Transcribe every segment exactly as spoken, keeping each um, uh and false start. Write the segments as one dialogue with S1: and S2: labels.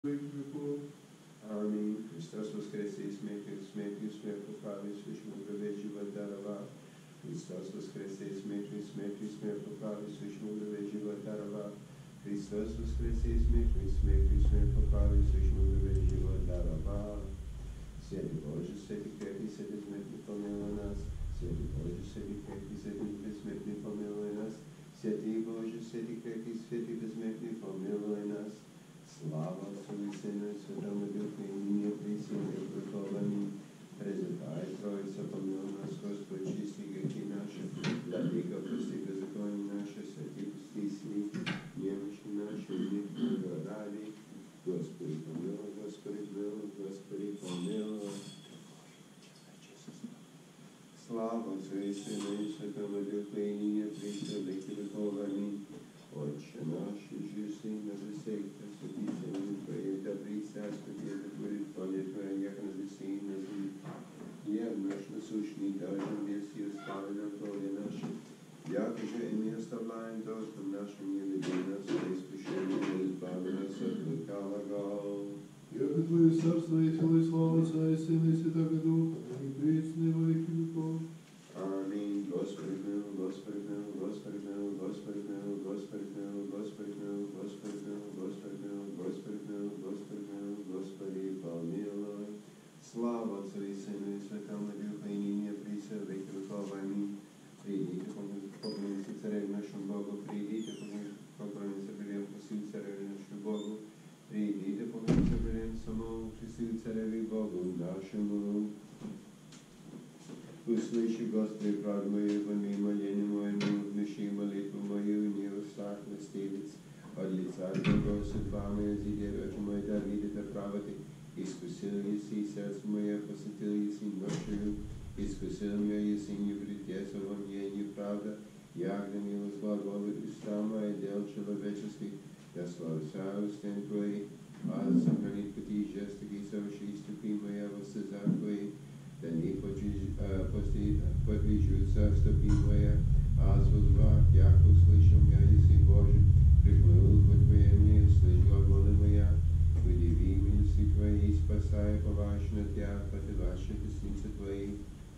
S1: веку. Аминь. Христос воскресе и смерти, смерти, смерть поправи, свыше мудрове живот дарова. Христос воскресе и смерти, смерти, смерть поправи, свыше мудрове живот дарова. Христос воскресе и смерти, смерти, смерть поправи, свыше мудрове живот дарова. Святый Боже, святый крепкий, святый смертный, помилуй нас. Святый Боже, святый крепкий, святый бессмертный, помилуй нас. Святый Боже, святый крепкий, святый бессмертный, помилуй нас. Слава Отцу и Сыну и Святому Духу, и ныне приси и веков. Аминь. Пресвятая Троица, помилуй нас, Господь, чисти грехи наши, владыка, прости беззаконие наше, святи, пусти сни, немощи наши, них много ради. Господи, помилуй, Господи, помилуй, Господи, помилуй. Слава Отцу и Сыну и Святому Духу, и ныне приси и веков. Аминь. Отче наш, жиси на небесах, святится имя Твое, да придет царство Твое, да будет воля Твоя, яко на небесах и на земле. Хлеб наш насущный дашь нам днес, и остави нам долги наши, яко же и мы оставляем должным нашим, не веди нас во искушение, но избави нас от лукавого.
S2: Яко Твое царство и сила и слава Отца и Сына и Святого Духа, и присно во веки веков.
S1: Аминь. Господи помилуй, Господи помилуй, Господи помилуй, Господи помилуй, Господи помилуй, Господи помилуй, Господи помилуй, Господи помилуй, Господи помилуй, Господи помилуй, Господи помилуй. Слава Отцу и Сыну и Святому Духу, и ныне приси во веки веков. Аминь. Придите, поклонимся Цареву нашему Богу, придите, поклонимся придем Христу Цареву нашему Богу, придите, поклонимся придем самому Христу Цареву Богу нашему. Услыши, Господи, правду мою, помилуй моление мое, внуши молитву мою, не устах настилец. От лица Твоего судьба моя, зиде очи мои, да видит правоты. Искусил еси сердце мое, посетил еси ночью, искусил меня еси не притеса во мне неправда. Ягда милость глаголы уста мои, дел человеческих, я славься устен Твои, а сохранит пути жестокие, соверши ступи моя во стезах Твоих. Да не подвижутся ступи моя, а звук, яко услышал я, если Боже, приплыл по Твоей мне, слышь глаголы моя, удиви милости Твои, спасай поважно Тя, потываши десницы Твои.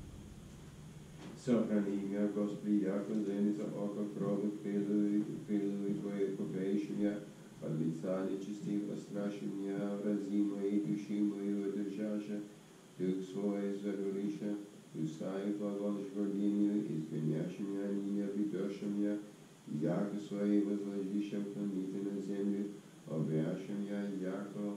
S1: Сохрани меня, Господи, яко зени за око крови, прилуй Твоей покрейши меня, от лица нечестив остраши меня, врази мои души мою одержаша. Дух свой зарулиша, уста и глаголыш гординию, изгоняши меня, не обидеши меня, яко свои возложиша, вклоните на землю, обряши меня, яко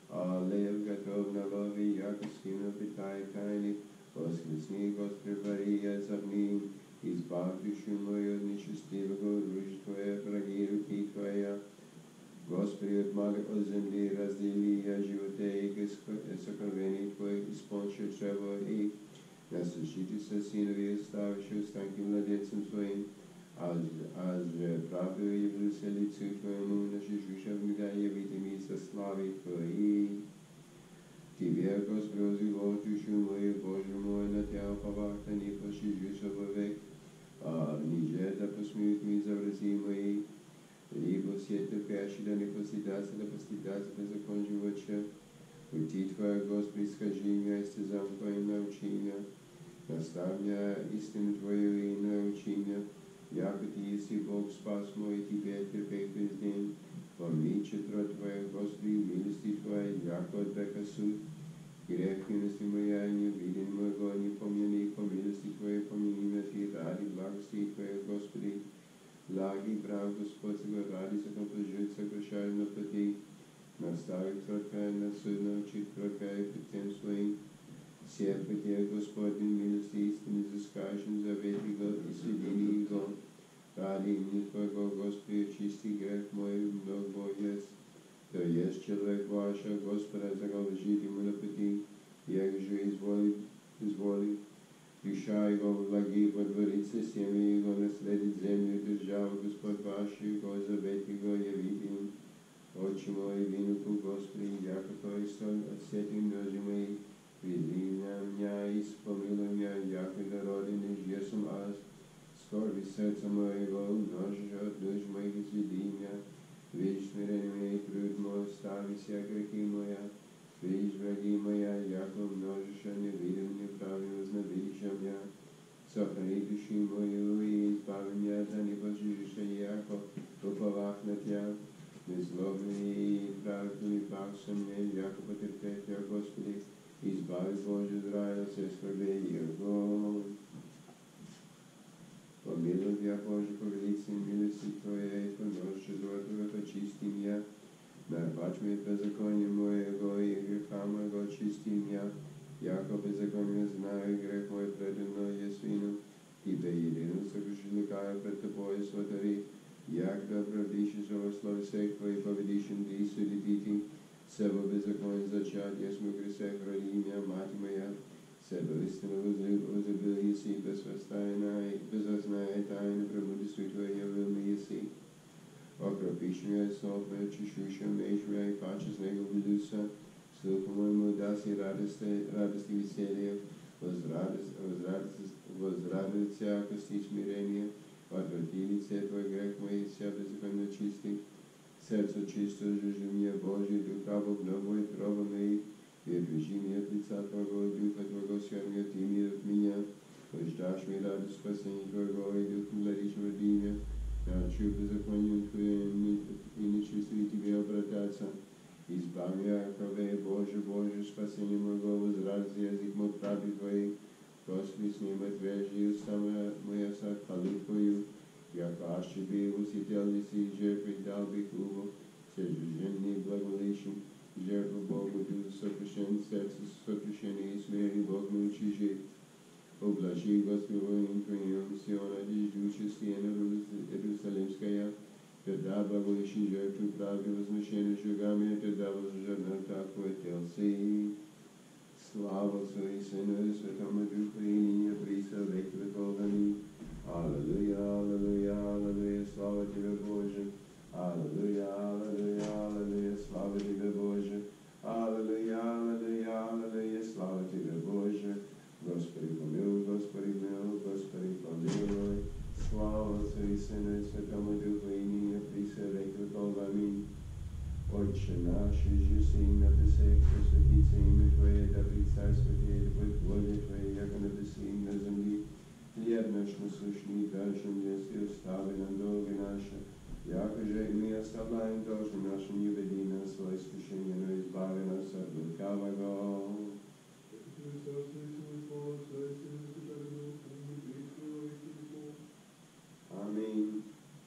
S1: лев готов на лови, яко скину питай тайны, воскресни, Господи, вари, я забни, избав душу мою от нечестивого, руж Твоя, враги руки Твоя. Господи, от мага от земли раздели я животе и сокровений Твоих, исполнишь чрево их. Наслушитесь сыновей, оставивших останки младенцем Своим, аз же правду явился лицу Твоему, наши жуша вмига явите ми со славой Твоей. Тебе, Господи, возвело душу мою, Боже мой, на Тя уповах, да не пошижуся вовек, а ниже да посмеют ми за врази мои. Либо все терпящие, да не постидаться, да постидаться на закон животча. Пути Твоя, Господи, скажи меня, истязам Твоим научи меня. Наставь меня истину Твою и научи меня. Яко Ты еси Бог спас мой, Тебе терпеть весь день. Помни четро Твоя, Господи, милости Твоя, яко от века суд. Грех юности моя, не виден моего, не помяни, по милости Твоей помяни меня Ты, ради благости Твоей, Господи. Благи, прав Господь, ради соконпожить, сокращай на пути, наставить кротка, на суд научить кротка и путем своим. Все пути, Господи, милости истины заскажем, завет Его и сведение Его. Ради имени Твоего, Господи, очисти грех мой, много есть. То есть человек ваша, Господа, заголожит ему на пути, як же изволи, изволи. Душа Его влаги подворится, семя Его наследит землю, державу Господь ваш, Его завет Его явит им. Отче мой, винуку, Господи, яко Твой столь от сети множи мои, призри меня и помилуй меня, яко народе не жесом аз, скорби сердца моего, множишь от душ моих, изведи меня, Видишь смирение моя и труд мой, стави вся грехи моя. Видишь враги моя, яко множишь, а не видим неправильно вознавидишь меня. Сохрани души мою и избави меня, да не возжижешься, яко уповах на Тя. Беззлобный и праведный пакся мне, яко потерпеть Тя, Господи, избави Боже, здравия все скорбей Его. Помилуй меня, Боже, по великой милости Твоей, помножь Твоего, очисти меня. Нарбач мне беззаконие моего и греха моего, очисти меня. Яко беззаконие знаю, грех мой предо мной есть вину. Тебе едино согрешникаю пред Тобой, святари. Як добро дишишь о славе всех Твоих, поведишь Ты судите. Себо беззаконие зачат, есть мой гресех, роди меня, мать моя. Себо истинно возлюбил еси, безвозная тайна премудрости Твоей явил мне еси. Окропишь меня снов мой, очищуешь меч меня и паче с него влюся. Слуху моему даси радости, радости веселья, возрадуется кости смирения, отврати лице Твой грех мой, вся беззаконно чистый. Сердце чисто, жижи мне, Божий, духа обновой, троба моей, и отвяжи меня от лица Твоего, духа Твоего, святого Ты мир от меня. Пождашь мне радость спасения Твоего, и духом даришь родимя. Научу беззаконию Твоим, и нечистую Тебе обрататься. Избави меня от крови, Боже, Боже, спасение моего, возрази язык мой правды Твоей. Господи, с ним отвяжи уста моя со хвалу Твою. Яко аз Тебе уситель неси, жертвы дал бы хлубу, сожженный благоволищем, жертву Богу дух сокрушен, сердце сокрушение и смирение Бог научи жить. Облажи, Господи, воин Твоим, Сиона, дождущий стена Иерусалимская, тогда благоволищен жертву правды возмущения жугами, тогда возжжена такой телси. Слава Отцу и Сыну и Святому Духу, и ныне присно во веки веков. Аминь. Аллилуйя, аллилуйя, аллилуйя, слава Тебе, Боже. Аллилуйя, аллилуйя, аллилуйя, слава Тебе, Боже. Аллилуйя, аллилуйя, аллилуйя, слава Тебе, Боже. Господи, помилуй, Господи, милуй, Господи, помилуй. Слава Отцу и Сыну и Святому Духу, и ныне присно во веки веков. Аминь. Отче наш, иже на небесах, просветится имя Твое, да придет царство Твое, да будет воля Твоя, яко на небеси и на земли. Хлеб наш насущный дашь нам днес, и остави нам долги наши, яко же и мы оставляем должным нашим, не веди нас во искушение, но избави нас от лукавого. Аминь.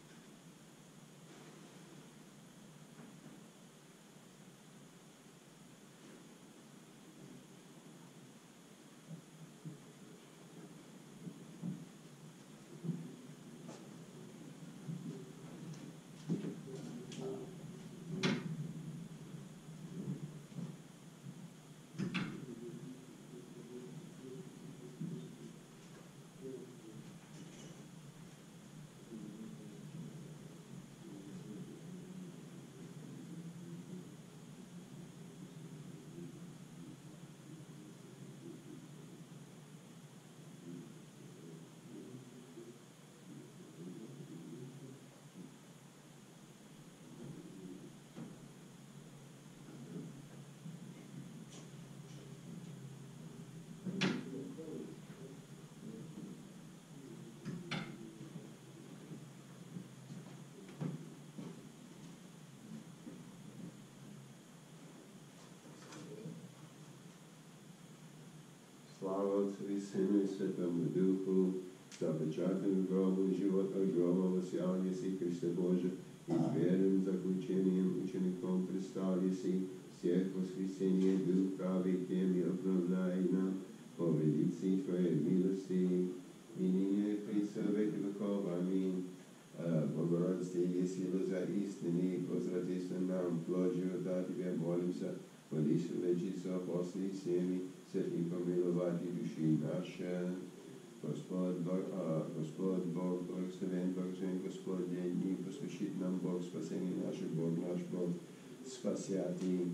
S1: Слава Отцу и Сыну и Святому Духу, запечатанным гробом живот от гроба воссиял еси, Христе Боже, и верным заключением учеником предстал еси, всех воскресения Дух правый тем и обновляй нам по великой Твоей милости, и ныне присно во веки веков. Аминь. Богородице, еси лоза истины, возвратись нам плод живота, Тебе молимся, молись вечица апостолей всеми, святым помиловать и души наши. Господь Бог, а, Господь Бог, благословен, благословен Господь, день дни, посвящит нам Бог спасение наше, Бог наш Бог, спасятый.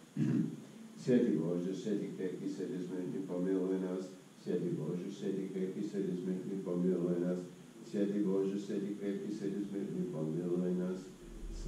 S1: Святый Боже, святый крепкий, святый смертный, помилуй нас. Святый Боже, святый крепкий, святый смертный, помилуй нас. Святый Боже, святый крепкий, святый смертный, помилуй нас.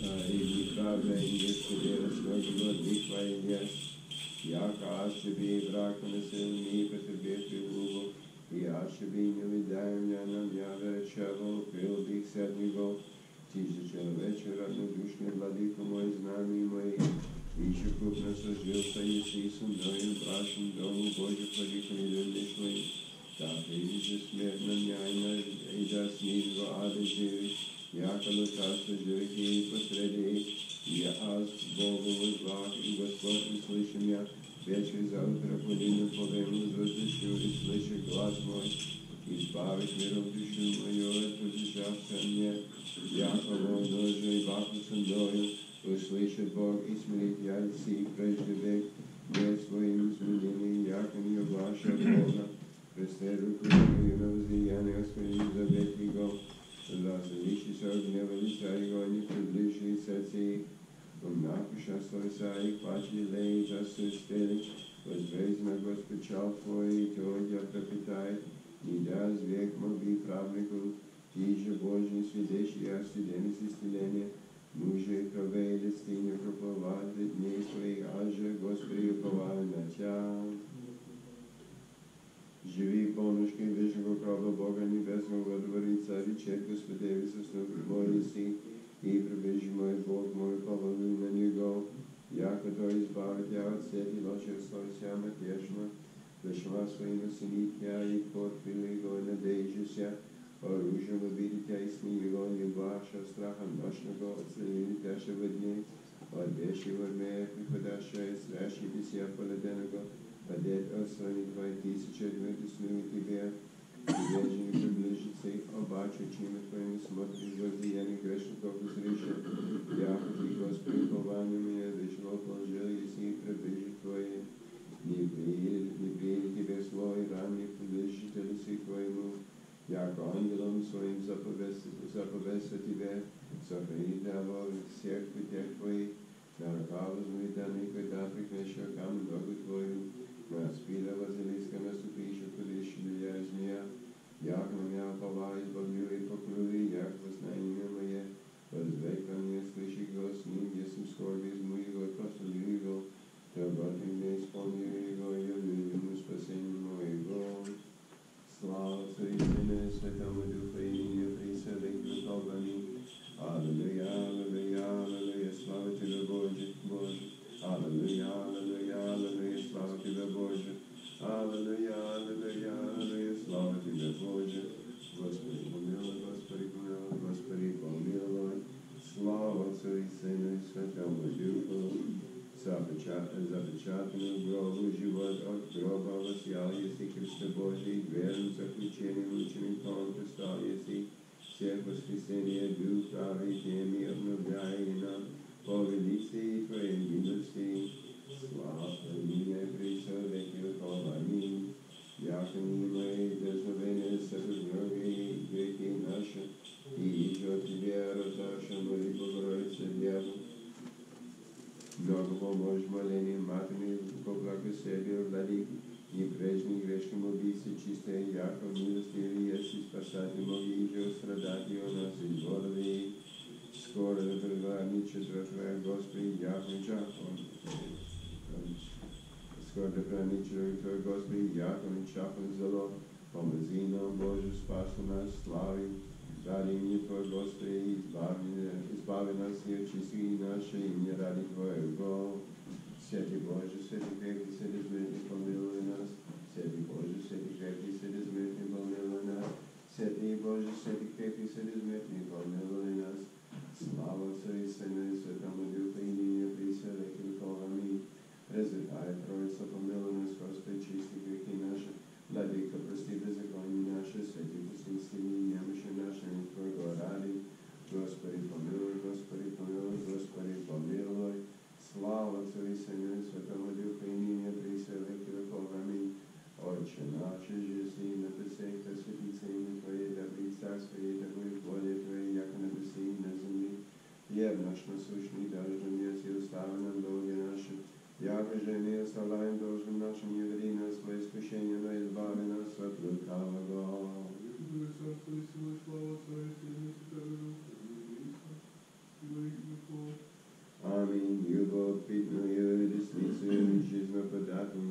S1: и правда и Господи, размножено дихвая, яка аз би брака на силни потерпевши луго, и аз би не видаем я нам я вечево, пил бих седмиго, ти же человече равнодушный владыка мой, знамени мои, и ще крупно сожился еси со мною, брашен дому Божий владыка недельный шлый, так и же смертно няйна, и да снизу ада живи, яко лукавство живи посреди, я аз Богу возвах, и Господь услыши меня, вечер завтра полину полему воздышу, и слышу глаз мой, избавить миром душу мою от воздержавшего мне, яко мой ножи и баху со мною, услышит Бог и смирит я си прежде век, не своим изменением, яко не оглаша Бога, Христе руку мою на возлияние Господи за век Его, различи се огнева лица Его, не приближи сердце их, умнакуша слоса их, паче лей, засу стели, возвезна Господчал Твой, Тёдя пропитает, не даст век моби правнику, Ти же Божий свидетель, я студент исцеления, мужи кровей листи не проплывать дней своих, а же Господи уповаю на Тя. Живи полночки вечного права Бога Небесного, во дворе Цари, чет Господеви соснув мой си, и прибежи мой Бог мой, повалуй на Него, яко Той избавит я от сети лошадь слойся матешно, дошла своим осенит я, и подпили Его надежися, оружием обидит я и сни Его, не ваша страха ночного, отследит яше во дне, одеши в армеях приходящая, страши беся поледеного, Одет отстранит твои тысячи, отметусную тебе, тебе же не приближится, обаче, чем твоими смотришь воздеяние грешников узришь. Я, Ты, Господи, упование меня, дышло положил, если приближит Твое. Не приедет, не приедет Тебе свой ранний приближитель си Твоему, яко ангелом своим заповеса Тебе, сохрани Тебя всех путях Твоих, на руках возьми данный, когда прикнешь камень ногу Твою, на спида Василиска наступиша, кудиш меня змея, як на меня пова избавлю и покрыли, як вознание мое, возвей ко мне, слыши голос ним, если скорби изму его, посолю его, то God мне исполню его, и явлю ему спасение моего. Слава Отцу и Сыну и Святому Духу, и ныне присно во веки веков. Аминь. Аллилуйя, аллилуйя, аллилуйя, слава Тебе, Боже, Боже. Аллилуйя, аллилуйя, аллилуйя, слава Тебе, Боже. Аллилуйя, аллилуйя, аллилуйя, слава Тебе, Боже. Господи, помилуй, Господи, помилуй, Господи, помилуй. Слава Отцу и Сыну и Святому Духу. Запечатанную гробу живот от гроба воссиял, если Христе Божий, верным заключением учеником Христа, если всех воскресения Дух правый теми обновляя и нам по величии Твоей милости. Слава Тебе, Христе, веки веков. Аминь. Яко мои дерзновения сопружноги веки наши, и еще Тебе раздавшим мои Богородице Деву, много помощь молением матери по благословию владык, и прежний грешным убийце чистое, яко милостивый есть спасатель моги, и страдать о нас изволови. Скоро да предварниче Твоя, Господи, яко чахом. Скоро да предварниче Твоя, Господи, яко чахом зло, помози нам, Боже, спаси нас, слави. Ради имени Твое, Господи, избави, избави нас и очисти наше имя ради Твоего. Святый Боже, святый крепкий, святый смертный, помилуй нас. Святый Боже, святый крепкий, святый смертный, помилуй нас. Святый Боже, святый крепкий, святый смертный, помилуй нас. Слава Отцу и Сыну и Святому Духу, и ныне присно во веки веков. Аминь. Пресвятая Троица, помилуй нас, Господи, чисти грехи наши. Владыка, прости беззаконие наше, святи пусти стени, немощи наши, не Твоего ради. Господи, помилуй, Господи, помилуй, Господи, помилуй. Слава Отцу и Сыну и Святому Духу, и ныне присно во веки веков. Аминь. Отче наш, же си на небесах, да светится имя Твое, да придет царствие, да будет воля Твоя, яко на небесах и на земле. Хлеб наш насущный дашь нам днес, и остави нам долги наши, яко же мы оставляем должным нашим, не веди нас во искушение, но избави нас от лукавого.
S2: Царство и сила, слава Отцу и Сыну и Святому Духу, и во веки веков.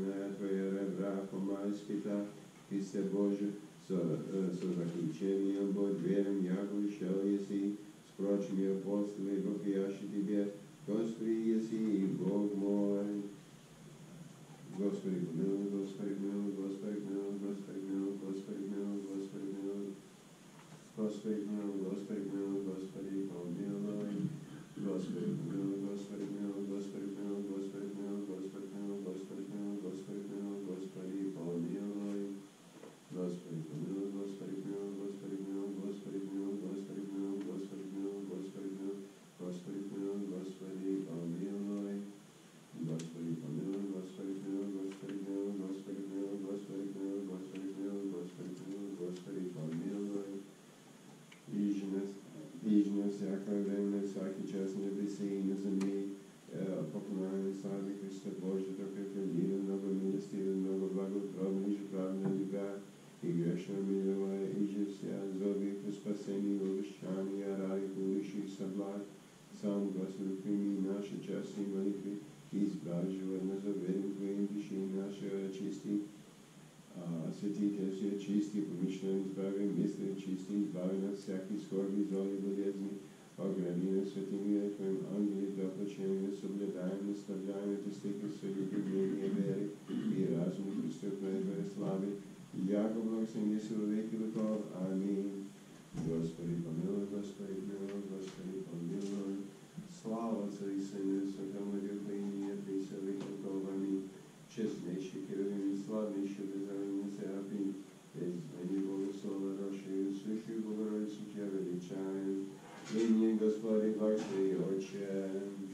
S1: благословенная Твоя ребра, помазь-ка, Христе Боже, со, со заключением Бог верим, яко ищал еси, с прочими апостолами, вопиящи Тебе, Господи, еси Бог мой. Господи, помилуй, Господи, помилуй, Господи, помилуй, Господи, помилуй, Господи, помилуй, Господи, помилуй. Господи, помилуй, Господи, помилуй, Господи, помилуй. Господи, помилуй, Господи, помилуй, Господи, помилуй, Господи, помилуй, Господи, помилуй, Господи, помилуй, Господи, помилуй, Господи, помилуй. Господи, помилуй, Господи, помилуй, Господи, помилуй, Господи, помилуй, Господи, помилуй, Господи, помилуй, Господи, помилуй, Господи, помилуй, Господи, помилуй. Господи, помилуй, Господи, помилуй, Господи, помилуй, Господи, помилуй, Господи, помилуй, Господи, помилуй, Господи, помилуй, Господи, помилуй. Ижи нас, ижи нас всякое время, всякий час не беси на земле, поклоняем славе Христа Божия, только хвали, много милостивый, много благоутробный, же правильно любя, и грешно миловая, ижи вся зови к спасению, увещания, ради будущихся благ. Сам, Господи, прими наши части молитвы, и избрав живот нас уверен Твоим души наши очисти, осветите все чисти, помышленно избави мысли чисти, избави нас всяких скорби, зол и болезни, огради нас святыми Твоим ангеле, доплачения, соблюдаем, наставляем эти стихи свои явления веры и разума преступной Твоей славы, яко благословен есть во веки веков. Аминь. Господи, помилуй, Господи, помилуй, Господи, помилуй. Слава Отцу и Сыну и Святому Духу, и ныне и во веки веков. Аминь. Честнейший Херувим, славнейший беззаветный Серафим, извини Бога Слова Рощи, Святую Богородицу Тебя величаем. Ныне, Господи, благослови, Отче.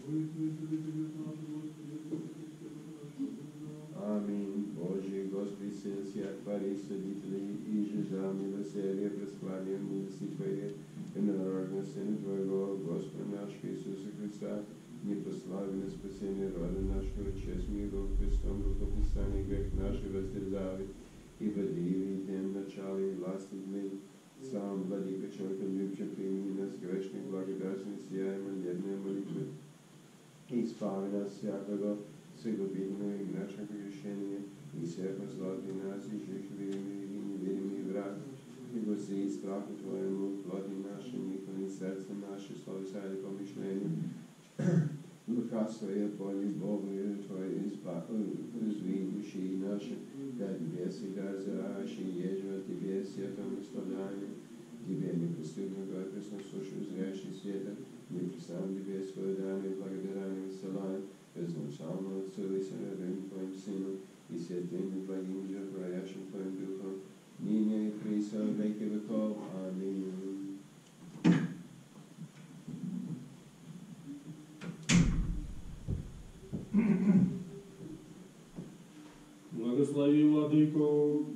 S1: Аминь. Божий, Господи, Сын, всех тварей, Свидетелей, и же за милосердие, пресклонен милости Твоей, и народного Сына Твоего, Господа нашего Иисуса Христа, непрославленное спасение рода нашего, честь миру, Христом, рукописание, грех наши воздержали, и водили тем начале и власти дни. Сам, Владыка, человеколюбче, прими нас, грешных, благодатных, сияй молебные молитвы, и избави нас всякого согубительного и нашего грешения, и всех возлоби нас, и жих веримый, и неверимый враг, и вози страху Твоему, плоти наши, никони сердце наше, словесали помышления, лукавство и боли Богу, Твое изви души наши, да Тебе всегда зараши, ежего Тебе светом выставляем, Тебе неприступно гордостно слушаю зрящий света, непрестанно Тебе свое дание благодарение высылаем, безначально Отцу и Сыну Твоим Сыну, и святым и благим животворящим Твоим Духом, ныне и присно во веки веков. Аминь.
S3: Благослови, Владыку.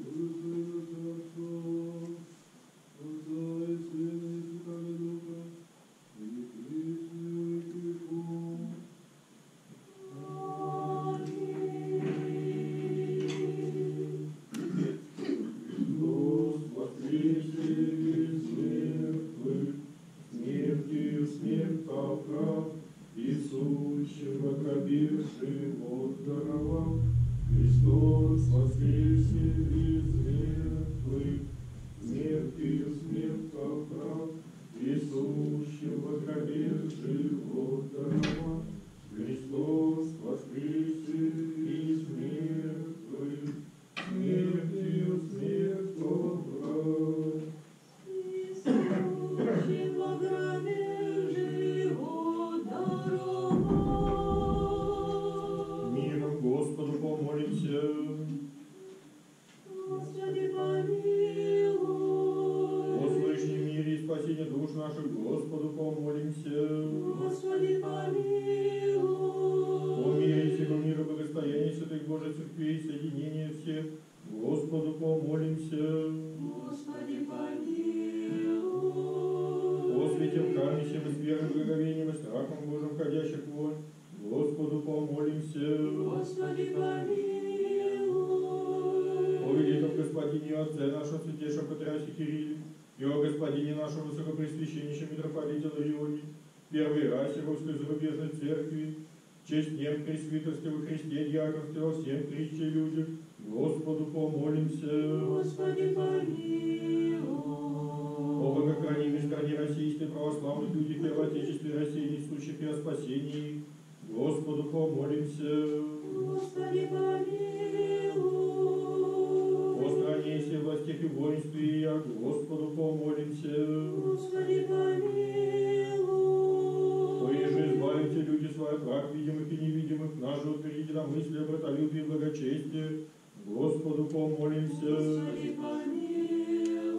S3: честь днем пресвитерстве во Христе, диаконстве во всем притче людях, Господу помолимся.
S4: Господи, помилуй.
S3: О богохранимой стране российской, православных людях и об Отечестве России, несущих и о спасении, Господу помолимся.
S4: Господи, помилуй.
S3: О стране и всех властях и воинстве, я Господу помолимся.
S4: Господи, помилуй.
S3: Поеже избавите люди свои от враг видимых и невидимых, наше единомыслие, братолюбие и благочестие, Господу помолимся.
S4: Господи, помилуй.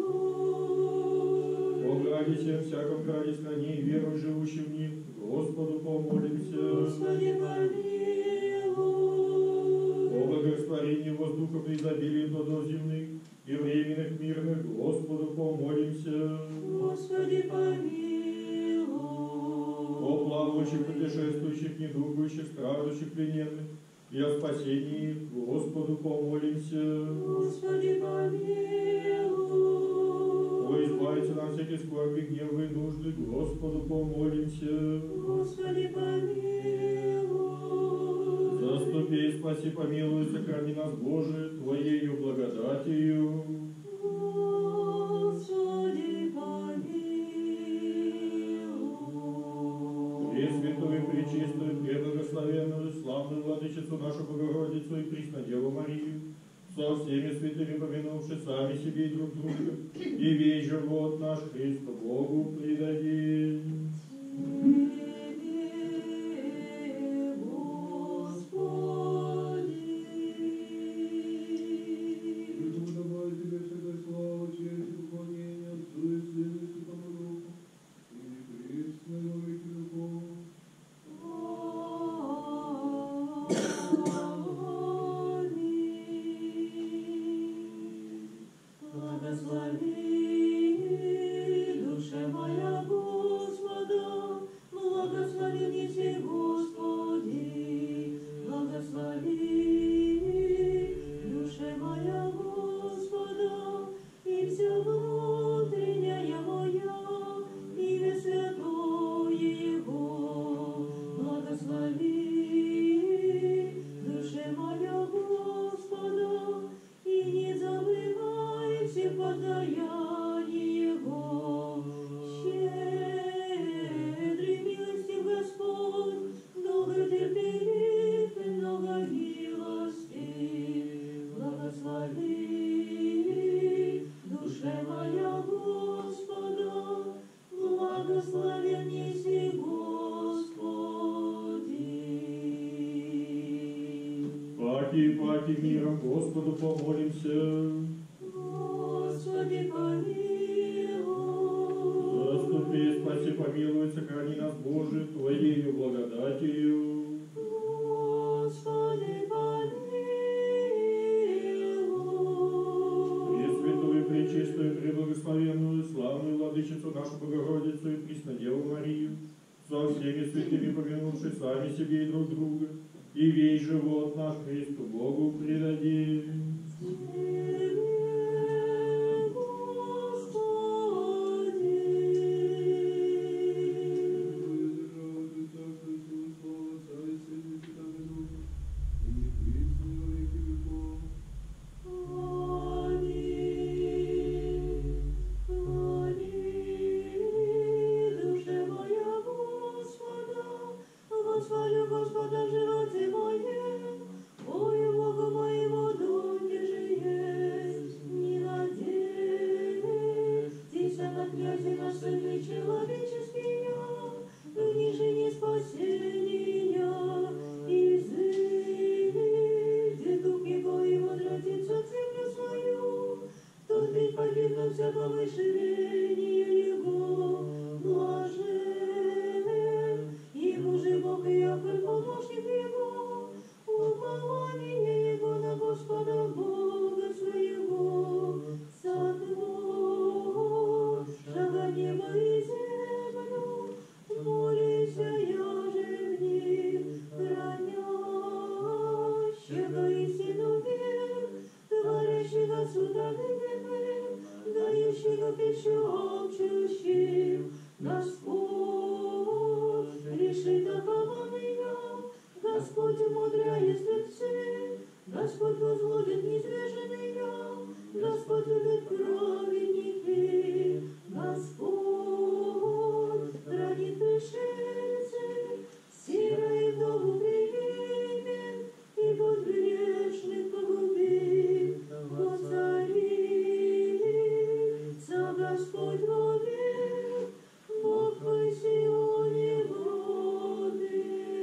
S3: О граде всем, всяком граде, стране и верах, живущим в них, Господу помолимся.
S4: Господи, помилуй.
S3: О благорастворении воздуха при изобилии плодов земных и временных мирных, Господу помолимся.
S4: Господи, помилуй.
S3: О плавающих, путешествующих, недугующих, страждущих, плененных, и о спасении, Господу помолимся.
S4: Господи, помилуй.
S3: О избавиться нам всякие скорби, гневы и нужды, Господу помолимся.
S4: Господи, помилуй.
S3: Заступи и спаси, помилуй, сохрани нас, Боже, Твоею благодатью.
S4: Господи, помилуй.
S3: Пресвятую, пречистую, преблагословенную, славную Владычицу нашу Богородицу и Преснодеву Марию, со всеми святыми помянувши сами себе и друг друга, и весь живот наш Христу Богу предадим. Господу помолимся.
S4: Господи, помилуй.
S3: Заступи, спаси, помилуй, сохрани нас, Боже, Твоею благодатью.
S4: Господи, помилуй.
S3: Пресвятую, пречистую, преблагословенную, славную Владычицу нашу Богородицу и Преснодеву Марию, со всеми святыми помянувши сами себе и друг друга, и весь живот наш Христу Богу предадим.
S4: Господа, животе моем, Ой, Бога моего. Господень, низверженный я, Господь любит праведники, Господь хранит пришельцы, сирой вдову примет, и путь грешных погубит. Воцарится Господь вовек, Бог твой Сионе владыко.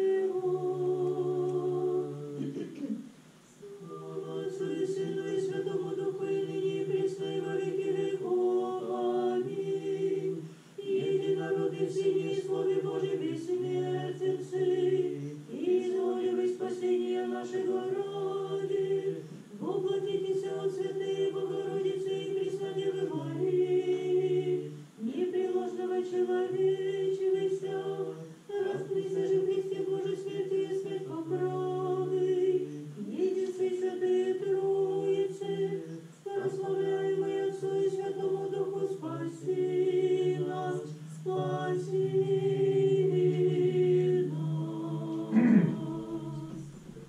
S4: Слава Отцу и Сыну и Святому Духу, и ныне и присно и во веки веков. Аминь. Единородный в Сыне и Слове Божьем бессмертен Сын, и изволевый спасение нашего ради, воплотитесь от святые Богородицы и Преснодевы Марии, непреложного человечивайся, распнися же в Христе Божьей смерти и смерть по правой, единстве Святые Троицы, прославляемой Отцу и Святому Духу, спаси нас, спаси нас.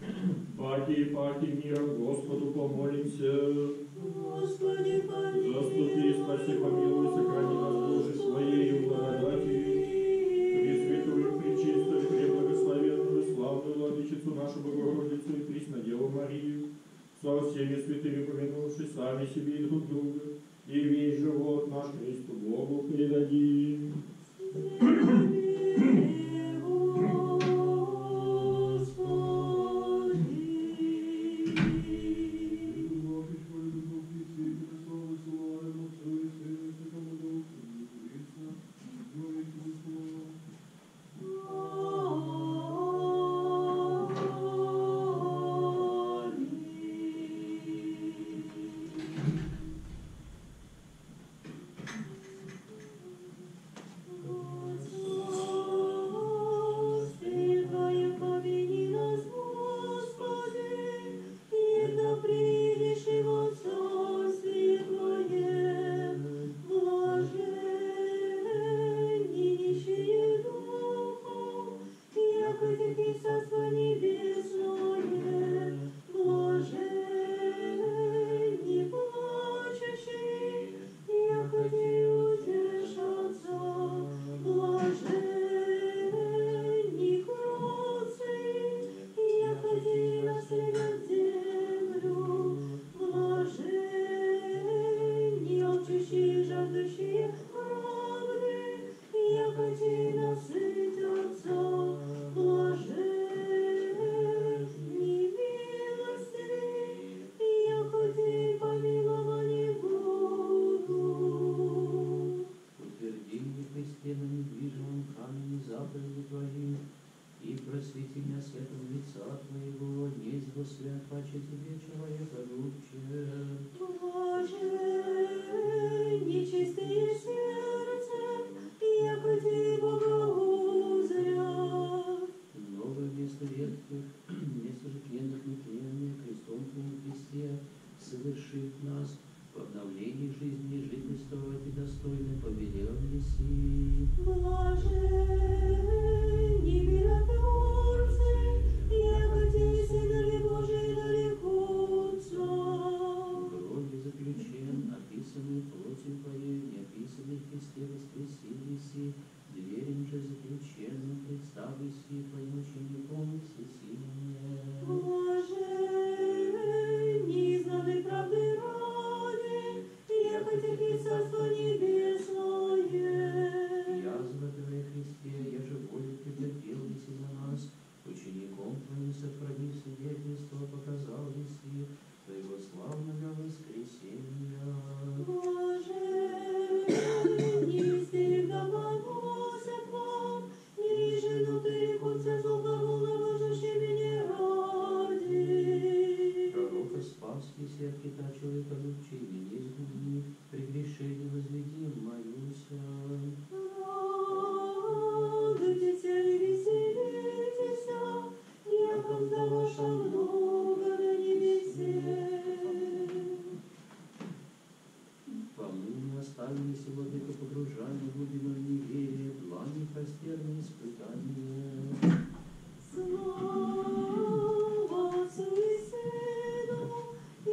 S3: Паки, паки, миром Господу помолимся.
S4: Господи, помилуй.
S3: Заступи, спаси, помилуй, сохрани нас, Боже, Своею благодатью. Пресвятую, пречистую, преблагословенную, славную Владычицу нашу Богородицу и Преснодеву Марию, со всеми святыми помянувшись сами себе и друг друга, и весь живот наш Христу Богу предадим.
S4: Слава Отцу и Сыну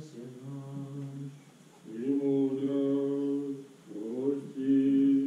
S4: спаси нас.
S3: И мудрость прости.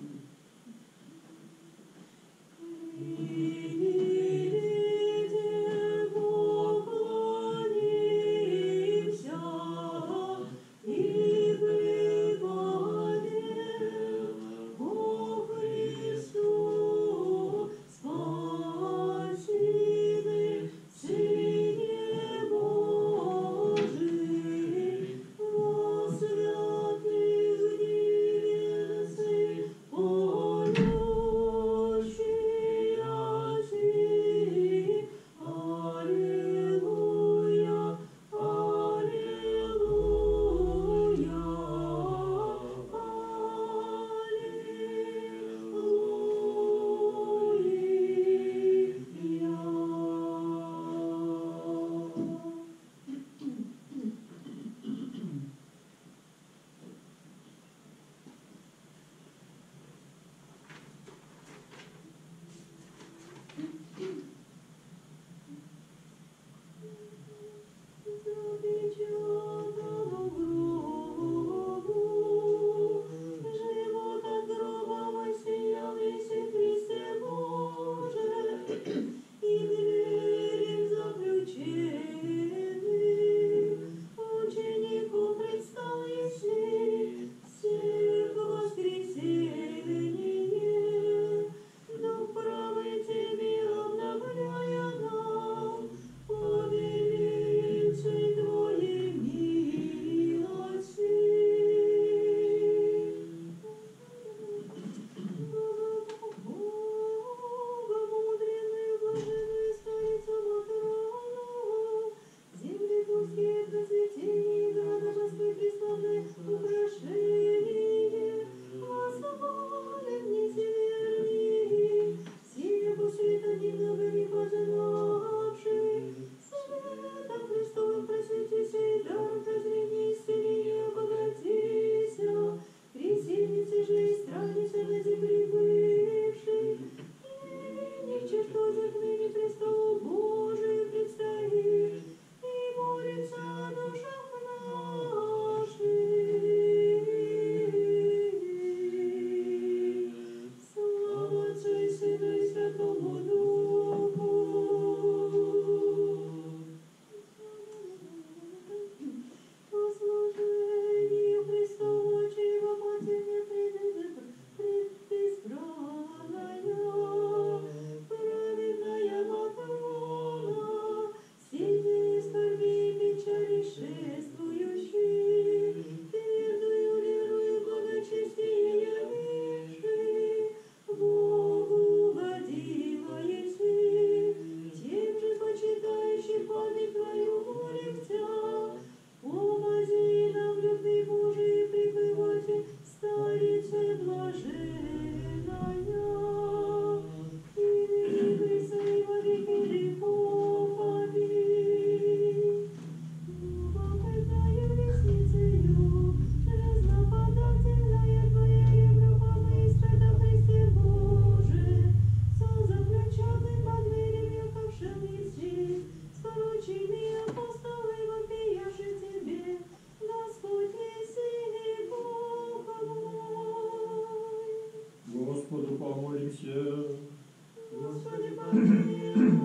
S3: Господу помолимся.
S4: Господи, помилуй.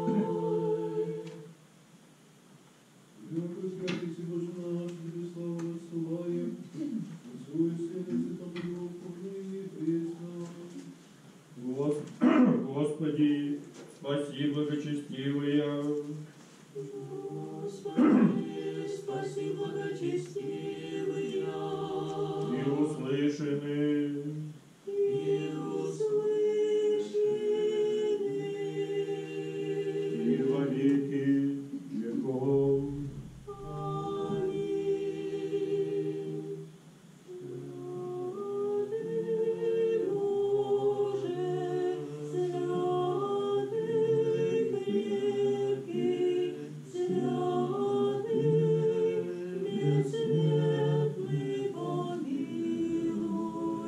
S2: Яко святый си Боже наш, Тебе славу рассылаем, Отцу и Сыну и Святому Духу, ныне и присно.
S3: Гос- Господи, спаси благочестивые.
S4: Господи, спаси благочестивые.
S3: И услышаны.
S4: И услышаны.
S3: И во веки веков.
S4: Аминь. Святый Боже, святый крепкий, святый бессмертный, помилуй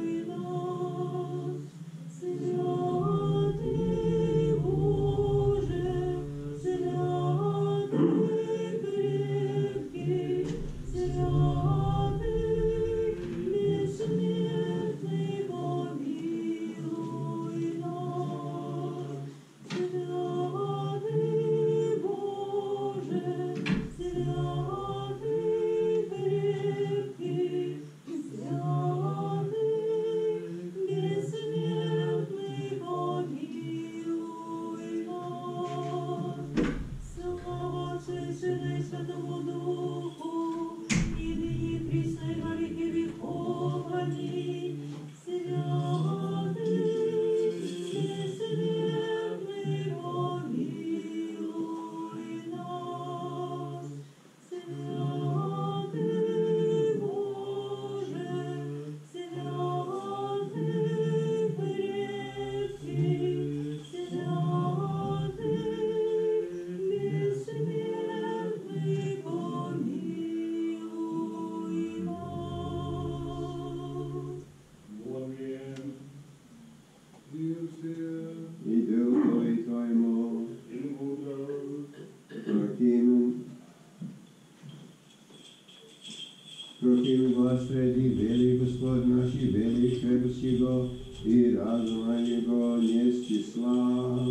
S1: Прохил Господи, вели Господь наш, и вели крепость Его, и разума Его не с числа.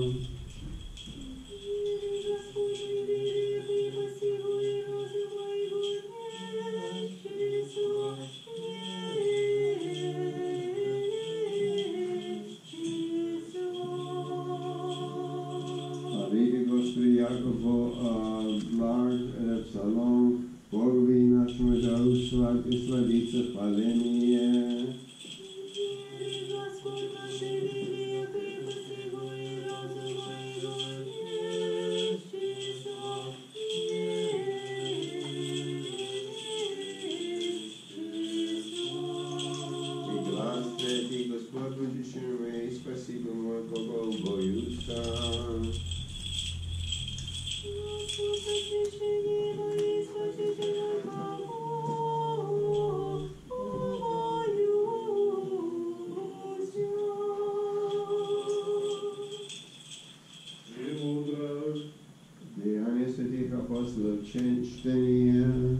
S1: Псалом, Богови нашему дару слав и славиться хваление. И глаз третий, Господь, утешен мой, спасибо мой, кого боюся. Деяния святых апостолов, чтение,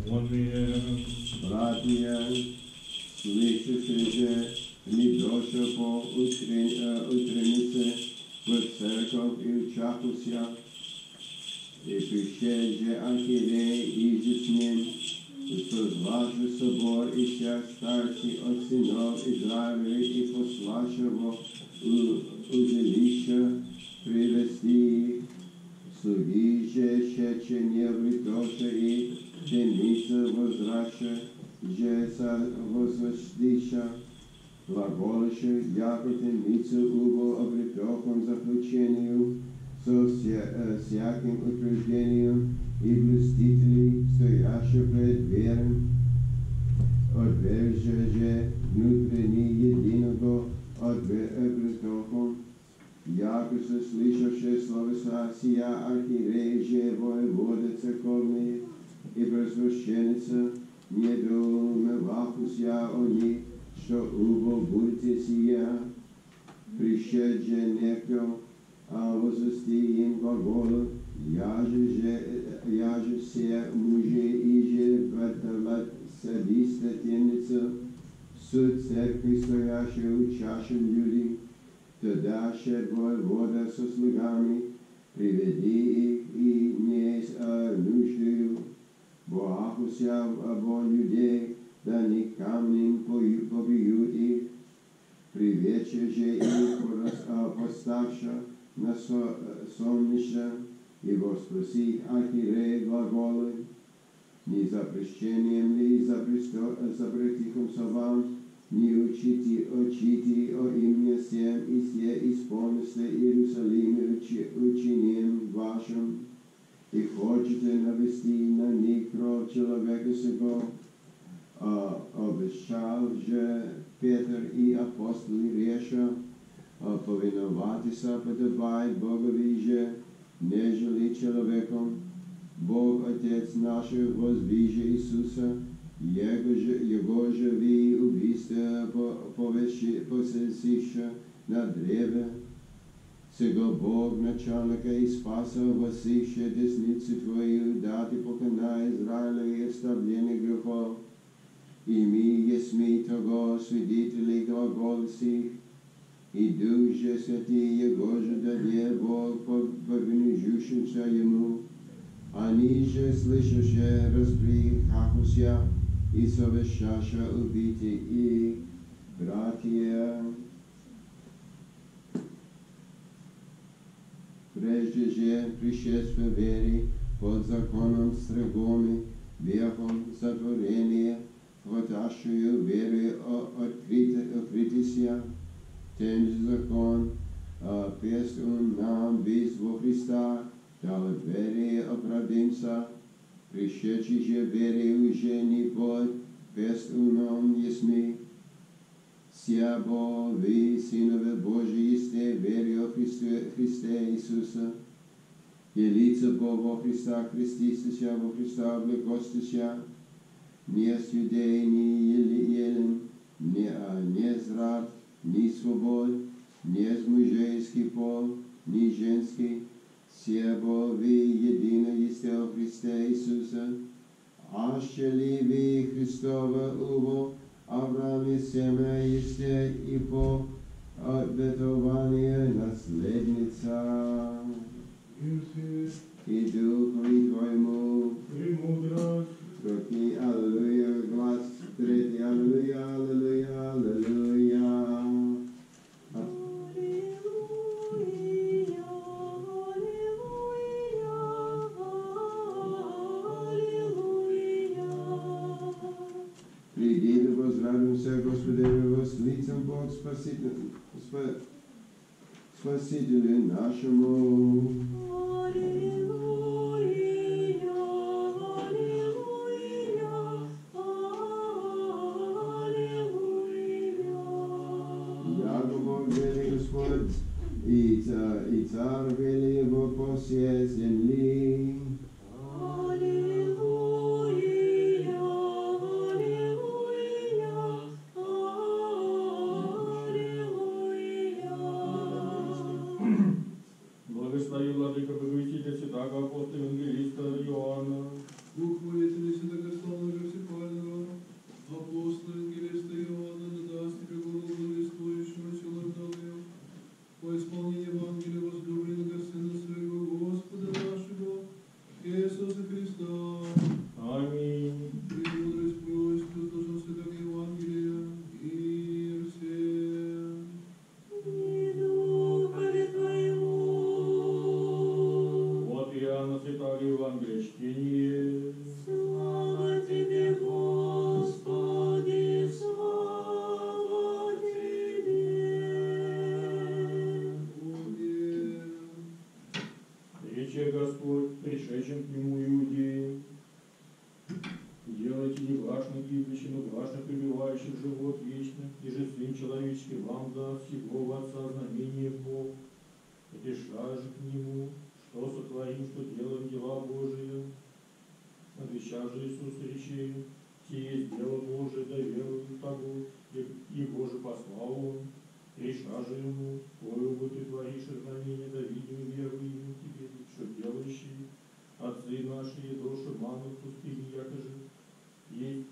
S1: братья, слышавшие же, недоша по утреннице в церковь и учахуся, и пришедший архиерей иже с ним, созвавший собор и всех старцев от сынов Израилевых и пославшего у жилища привести их. Слуги же, ще не вритоша и темница возраща, же возвестиша, глаголиша, яко темница убо обретохом заключению, со всяким утверждением и блюстителей, стоящих пред верой, отвержа же внутренне единого обретохом, яко слышавшие словеса сия архиерей же воеводы церковные и просвященница, недоумевахуся о них, что убо будете сия, пришед же некто, а возвести им глагол, яже все мужи иже вратовать садиста темница, суд церкви стоящие учащим люди, тогда шед воевода со слугами, приведи их и не с нуждою, боахуся обо людей, да не камнем побьют их, привече же их поставша на соннище, и воспроси архиерей глаголы, не запрещением ли запретихом словам, не учите, учите о имя всем, и все исполнится Иерусалиме учением вашим, и хочете навести на них кровь человека сего, обещал же Петр и апостоли реша, повиноватися подобает Богови же, нежели человеком. Бог Отец наших воздвиже Иисуса, Его же, его же ви убийство посесище на древе. Сего Бог, начальника и спаса, воссище десницу Твою, дати покана Израиля и оставление грехов. И ми есми того свидетелей глагол сих, и Дух же Святый Его же даде Бог повинужущимся Ему. Они же, слышащие, расприхахуся и совещаша убити их, братья. Прежде же пришествие веры под законом строгоми, вехом затворения, хватавшую веры открытия, тем же закон, пест он нам весь во Христа, дал вере оправдимся, пришедший же вере уже не под пест он есми, сябо вы, сынове Божии, сте вере о Христе, Христе Иисуса, елица Бога Христа, крестистися во Христа, облекостися, не с юдей, ни елен, не, не зрад, ни свобод, не с мужейский пол, ни женский, сябо вы едино есте о Христе Иисуса, аще либи Христова уво, Аврааме семя есте и по обетование наследница. И Духу Твоему,
S3: Премудрость.
S1: Тротни, аллилуйя, глаз, третий, аллилуйя, аллилуйя, аллилуйя. Приди да поздравимся, Господи, с лицем Бог Спаситель, спа, Спасителю нашему. Яко Бог вели Господь, и царь, и царь вели его по всей земли.
S3: Благослови, Владыка, Покровителя Святаго Апостола Евангелиста Иоанна,
S2: Дух воителя святокославного Всепального, апостола Евангелиста Иоанна, да даст тебе голову благовествующему силою по исполнению Евангелия возлюбленного Сына Своего Господа нашего, Иисуса Христа.
S3: Аминь.
S2: Премудрость просит, услышал Святого Евангелия, и все.
S3: От Иоанна Святаго Евангелия чтение.
S4: Слава Тебе, Господи, слава Тебе.
S3: Рече Господь, пришедшим к нему иудеям, делайте не грешно гибнущих, но грешно пребывающих в живот вечный, и же Сын Человеческий вам даст всего в Отца знамение Бог. Пришла же к Нему, что сотворим, что делаем дела Божие. Отвечал же Иисус речей, сие есть дело Божие, да верую того, и Боже послал Он. Пришла же Ему, кою бы ты творишь знамение, да видим веру имя Тебе, что делающие отцы наши, едоши ману в пустыне, якоже есть.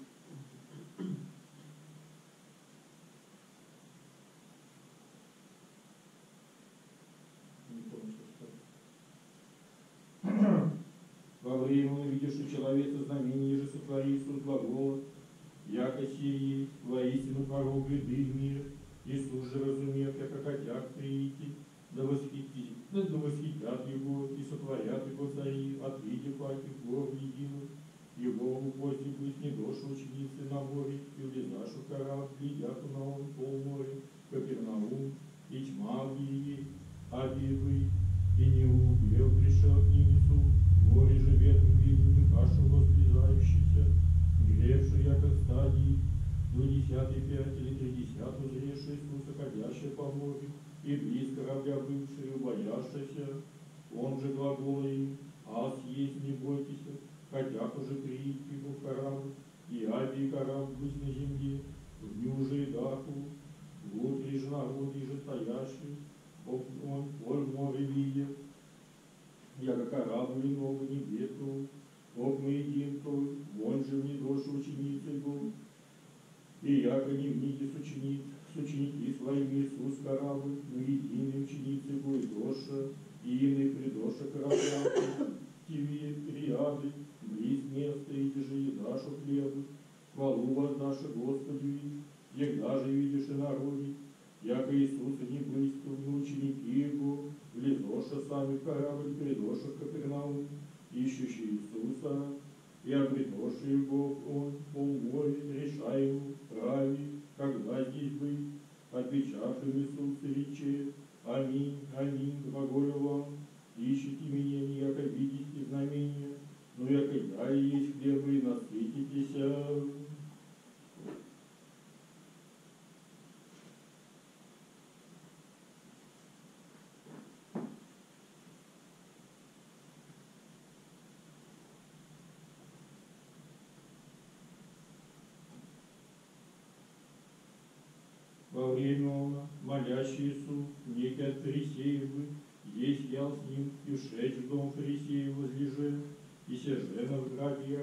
S3: Не помню, что сказать. Во время увидишь у человека знамение же сотвори Иисус глагола, яко сие есть воистину порог беды в мир. Иисус же разумев, яко хотят приидти, да восхитить, да восхитят Его и сотворят Его цари, отвидев паки гор единых. Его упозди быть не дошь ученицы на море, и влезашь в корабль, глядят на он пол моря, Капернаум, и тьма в ней, а бивый, и не убил пришел к Нинецу, море же ветром видим, кашу возблизающийся, гревший яко стадии, двадцатый пять или тридесят узревший Иисуса, ходящий по морю, и близ корабля бывший, убоявшийся, он же глагол им, ас есть, не бойтесь, хотят уже приидти его в корабль, и аби корабль быть на земле, в дню же и даху, внутри же народ и же стоящий, он поль море видит, яко корабль иного не ветру, ок мы едим той, вон же не дольше ученицы был, и яко не вниде с учениц, с ученики своими Иисус корабль, но единый ученицы будет дольше, и иный придоша корабля, тебе триады, близ места, и же едашу хлебу, хвалу воздашь Господи, егда же видишь и народе, яко Иисуса не близко, но ученики Его, влезоша сами в корабль, придоша в Капернаум, ищущий Иисуса, и обретоши Его он полморя, решаем праве, когда здесь быть, отвечавшим Иисус рече, аминь, аминь, глаголю вам, ищите меня, не яко видите знамения, но яко я и есть хлеб, и насытитесь. Во время молящий Иисус, некий от фарисеев, есть ял с ним, и ушедший в дом фарисеев возлеже, и сержена в гробе,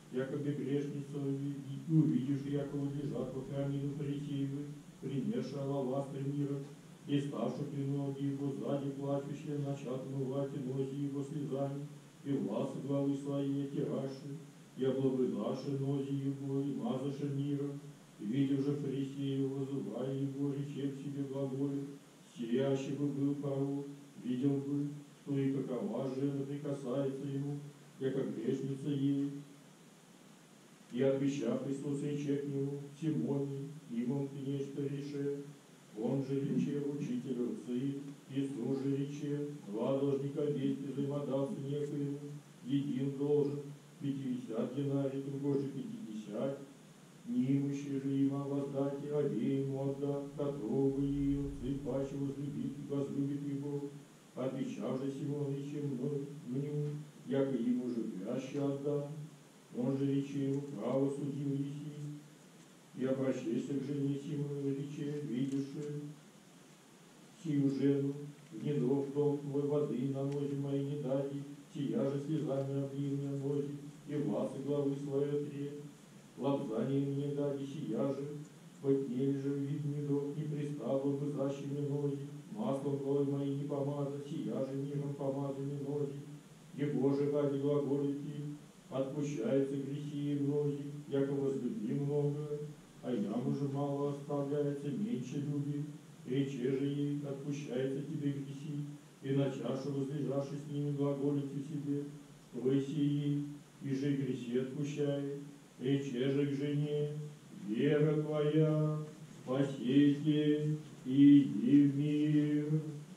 S3: якобы грешницу увидишь, якобы лежат во храмину Фарисеевы, принесшая алавастр мира, и ставши при ноги его сзади плачущие, начат умывать ноги его слезами, и власы главы свои отираши, и облобызаши ноги его, и мазаши мира, и видев же Фарисеев, вызывая его, рече к себе глаголе, сиящий бы был порог, видел бы, что и какова жена прикасается ему, яко грешница ей. И отвечав Христос рече к нему, Симоне, имам ты нечто реше, он же рече учителю сын, Иисус же рече, два должника вести взаимодавцы некоему, един должен пятьдесят динарий, другой же пятьдесят, неимущий же има воздать, и обеему отдав, которого ее сын паче возлюбит и возлюбит его. Отвечав же Симон рече мне, яко ему же пряще отдам, он же рече ему право судил еси, и обращайся к жене Симону рече, видишь сию жену, гнедов дом твой воды на ноги мои не дади, сия же слезами облил мне ноги, и власы главы своей отре, лапзание мне дади, сия же, потнели же вид гнедов, не пристал бы защими ноги, маслом головы мои не помазать, сия же миром помазаны ноги, и Боже ради глаголите, отпущается грехи и ноги, яко возлюби много, а яму же мало оставляется, меньше любит, рече же ей, отпущается тебе грехи, и на чашу возлежавши с ними глаголите себе, что сии, и же грехи отпущает, рече же к жене, вера твоя, спасите, иди в мир.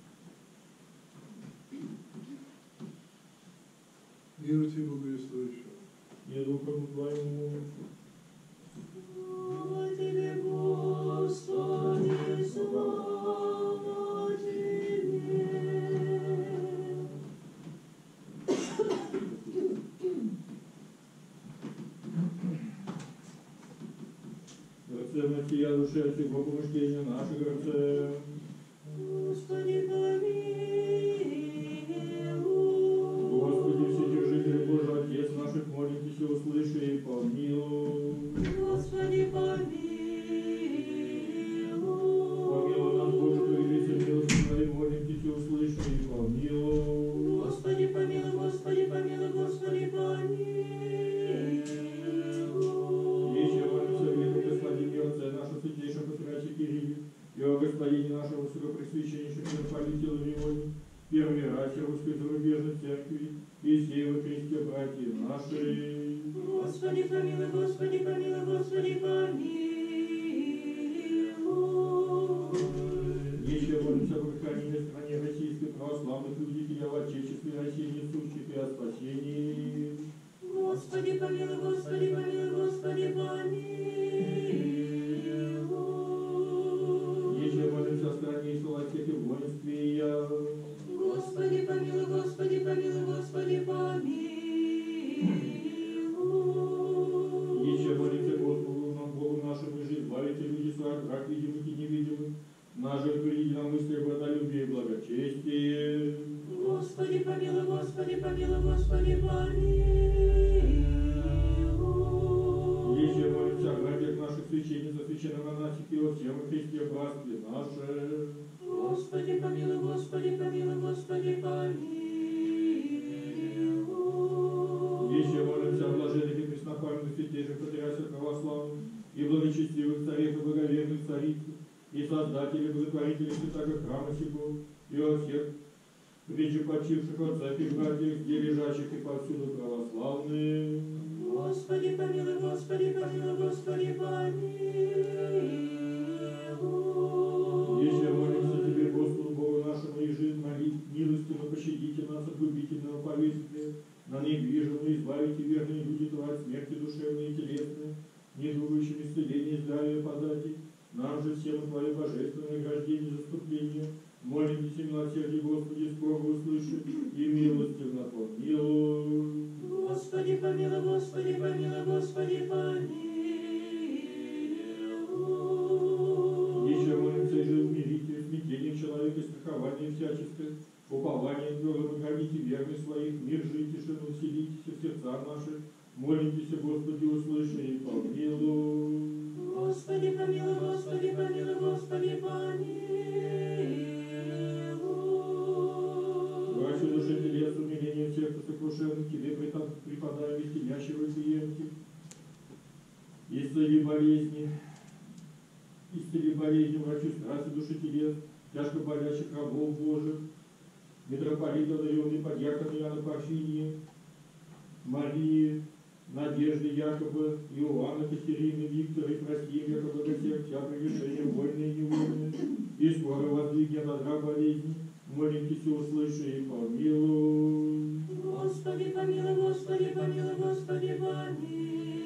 S2: Мир тебе благовествующего.
S3: И духом твоему.
S4: Слава тебе, Господи, слава тебе.
S3: Ценности я душе от всего помышления наших грце.
S4: Господи, помилуй.
S3: Господи, Вседержитель Божий, Отец наших, молитесь, услыши и помилуй.
S4: Господи, помилуй.
S3: Помилуй нас, Боже, повелися милостивой, молитесь, услыши и помилуй.
S4: Господи, помилуй, Господи, помилуй, Господи, помилуй.
S3: Еще молимся, великий Господин, и Отце нашего святейшего Патриарха Кирилла, и о Господине нашего высокопресвященнейшего митрополите Лаврионе, первой расе русской зарубежной церкви, и сей во Христе братья наши.
S4: Господи, помилуй, Господи, помилуй, Господи, помилуй.
S3: Еще молимся об хранении в стране российской православных людей, и в Отечестве России, несущих и о спасении.
S4: Господи, помилуй, Господи, помилуй, Господи, помилуй.
S3: Еще молимся о стране и солодке и воинстве я.
S4: Господи, помилуй, Господи, помилуй, Господи, помилуй.
S3: Еще молимся Господу, нам Богу нашему, и же избавите люди своих от враг видимых и невидимых, на жертву единомыслия, братолюбие и благочестие.
S4: Господи, помилуй, Господи, помилуй, Господи, помилуй.
S3: Еще молимся о братьях наших священниках, священномонахах и о всем Христе братстве наше.
S4: Господи, помилуй, Господи, помилуй, Господи, помилуй.
S3: Еще молимся о блаженных и преснопамятных святейших патриархах православных и благочестивых царях и благоверных царицах, и создателей, благотворителей святого храма сего, и о всех прежде почивших отцах и братьях, где лежащих и повсюду православных.
S4: Господи, помилуй, Господи, помилуй, Господи, помилуй.
S3: Еще молимся Тебе, Господу Богу нашему, и жизнь молить, милостиво пощадите нас от губительного повесия, на недвижимую избавите верные люди Твои от смерти душевной и телесной, не думающим исцеления и здравия подати, нам же всем Твое божественное награждение заступления, молимся милосердие, Господи, скоро услыши, и милостивно помилуй.
S4: Господи, помилуй, Господи, помилуй, Господи, помилуй.
S3: Еще молимся и же умирите, смятение человека, страхование всяческое, упование твердо храните верных своих, мир жить, тишину вселитесь в сердца наши, молитесь, Господи, сокрушенных Тебе преподаю, исцелящего клиентки. Исцели болезни, исцели болезни, врачу страсти души телес, тяжко болящих рабов Божьих, митрополита одаренный подьякона Иоанна Парфинии, Марии, Надежды Якоба, Иоанна, Катерины, Виктора и Просим, якобы до всех вся прегрешения вольные и невольные, и скоро воздвигни от одра болезни, моленький все услыши и помилуй.
S4: Господи, помилуй, Господи, помилуй, Господи, помилуй.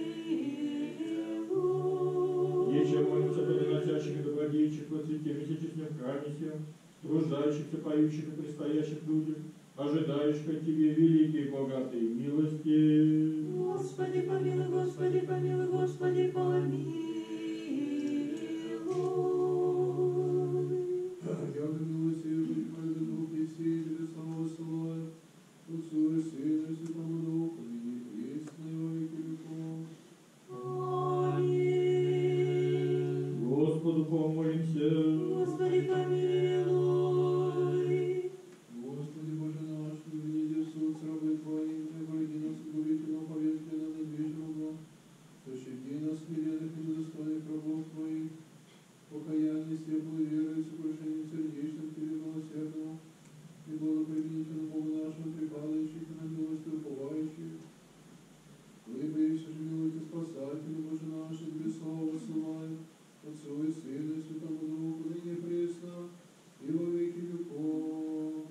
S3: Ечем молимся приносящих и добродеющих во свете месячных хранися, труждающихся, поющих и предстоящих людях, ожидающих от Тебе великие богатые милости.
S4: Господи, помилуй, Господи, помилуй, Господи, помилуй.
S2: Я милосердный, Твой Дух, и все Тебе славу посылаю, Отцу и Сыну и Святому Духу, ныне и присно и во веки веков.
S4: Аминь.
S3: Господу помолимся.
S4: Господи, помилуй.
S2: Господи Боже наш, не вниди в суд с рабы Твоим, Ты войди нас, губительного повестия на недвижимого, защити нас, смиренных и недостойных рабов Твоих, покаяние, светлую веру и сокрушение сердечным Тебе милосердному, и благоприменительно Богу нашему припадающих и на милость уповающих. Выберись же милуйте Спасателю Боже наш, и Тебе славу высылаем, Отцу и Сыну и Святому Духу, ныне пресно и во веки веков.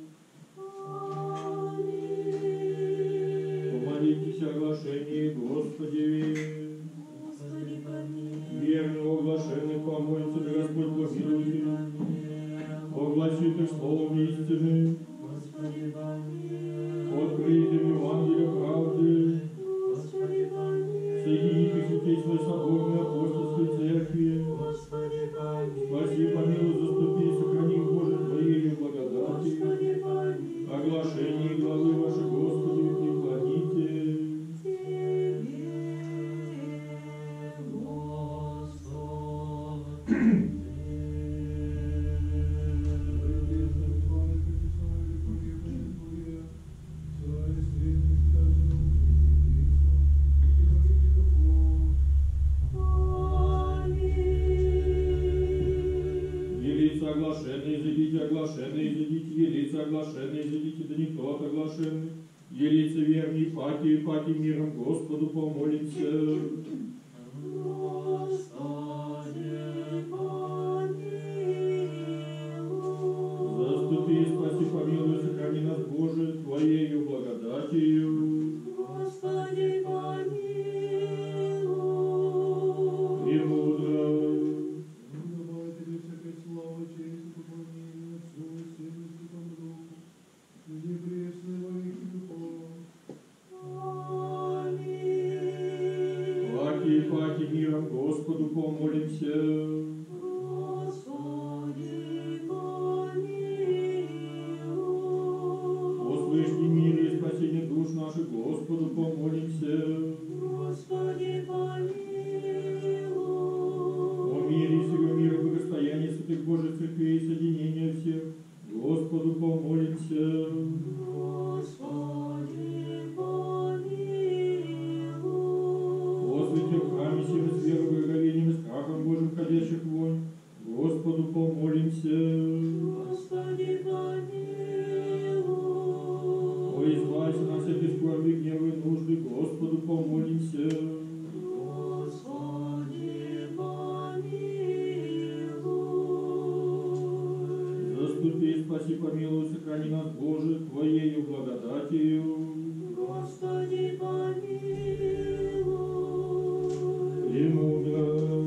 S3: Помолитесь о оглашении Господи.
S4: Господи, помилуй.
S3: Верно оглашенных помолится, да Господь помилует их. Огласит их словом истины.
S4: Господи, помилуй.
S3: Открыть им Евангелие правды.
S4: Господи, помилуй.
S3: Соедините Святейшей Соборной Апостольской Церкви.
S4: Господи, помилуй.
S3: Спаси, помилуй, заступи, сохрани, Боже, Твоею благодати.
S4: Господи, помилуй.
S3: Оглашение главы вашей, Господи, преклоните.
S4: Тебе, Господи.
S3: Оглашенные, изыдите, оглашенные, изыдите, елицы, оглашенные, изыдите, да никто от оглашенных. Елицы верни, паки, паки миром Господу помолимся.
S4: Господи, помилуй.
S3: Заступи, спаси, помилуй, сохрани нас, Боже, Твоею благодатью.
S4: Господи, помилуй.
S3: Премудро. Паки миром Господу помолимся.
S4: Господи, помилуй.
S3: О слышни мире и спасении душ наших Господу помолимся.
S4: Господи, помилуй.
S3: О мире всего мира, благостоянии святых Божьих церквей и соединения всех Господу помолимся.
S4: Господи, помилуй.
S3: О святем храме силы с верой, благоговением и страхом Божьим ходящих вонь Господу помолимся.
S4: Господи, помилуй.
S3: О избавься нас от скорби, гнева и нужды Господу помолимся.
S4: Господи, помилуй.
S3: Заступи, спаси, помилуй, сохрани нас, Боже, Твоею благодатью.
S4: Господи, помилуй.
S3: Премудро.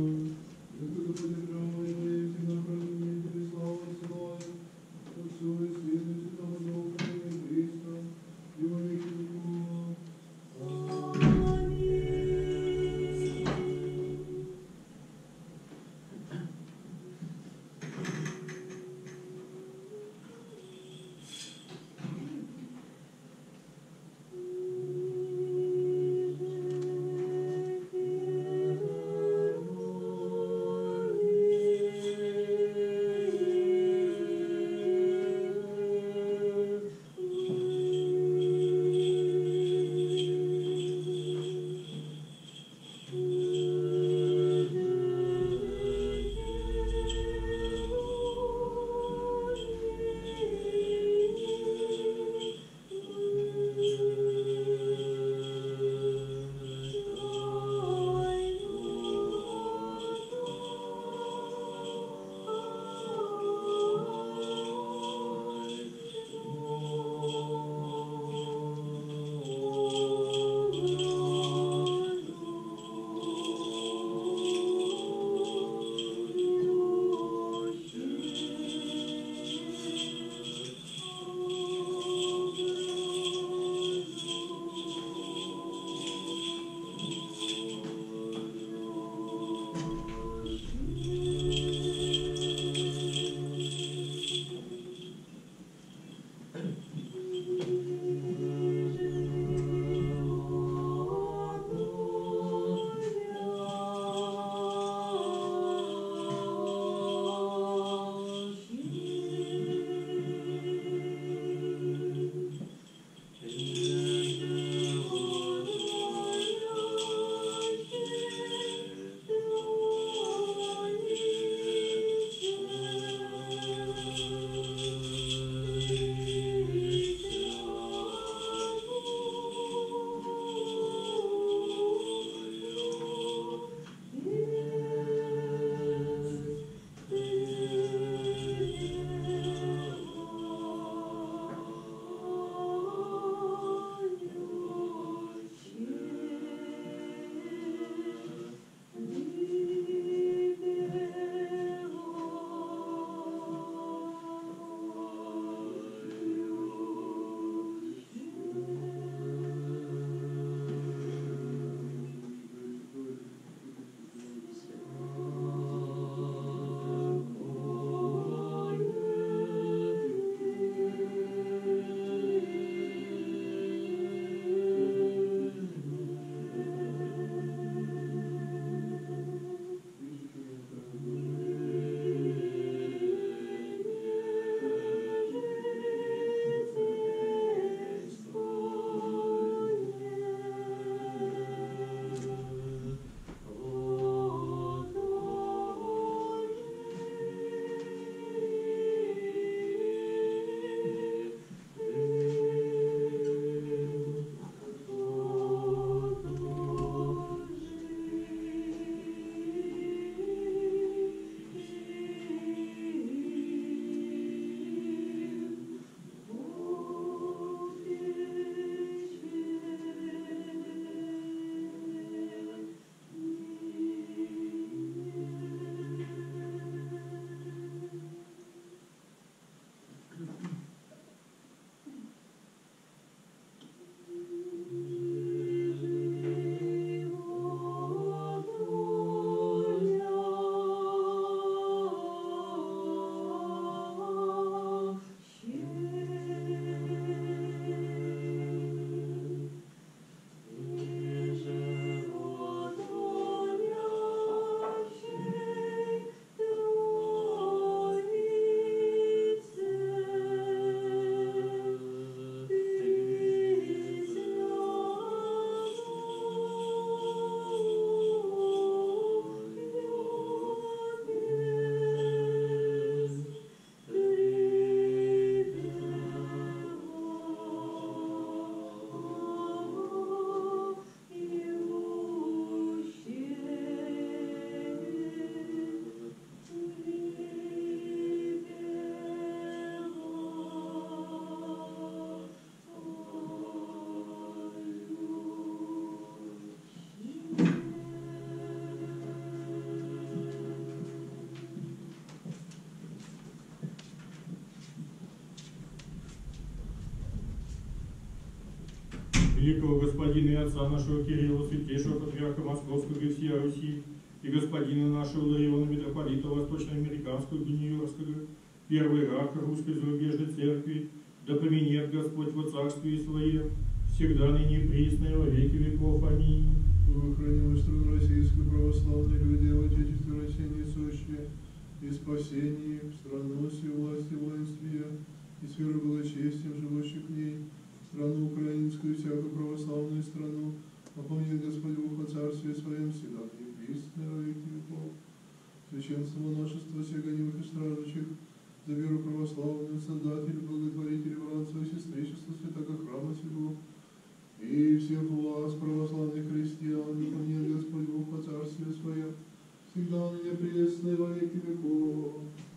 S3: великого господина и отца нашего Кирилла, святейшего патриарха Московского и всей Руси, и господина нашего Лариона, митрополита Восточноамериканского и Нью-Йоркского, первый иерарха Русской зарубежной церкви, да поменет Господь во царстве Своем, всегда ныне и присно и во веки веков. Аминь.
S2: Вы хранилось труд российской православной люди, в Отечестве России несущие, и спасении, в страну сию власти воинствия, и с верой благочестием живущих в ней, страну украинскую, всякую православную страну, напомнит Господь Бог о царстве Своем, всегда и присно и во веки веков. Священство монашества всех гонимых и страждущих, за веру православную, создатель, благотворитель, братство и сестричество святого храма сего, и всех власть православных христиан, напомнит Господь Бог о царстве Своем, всегда ныне присно и во веки веков.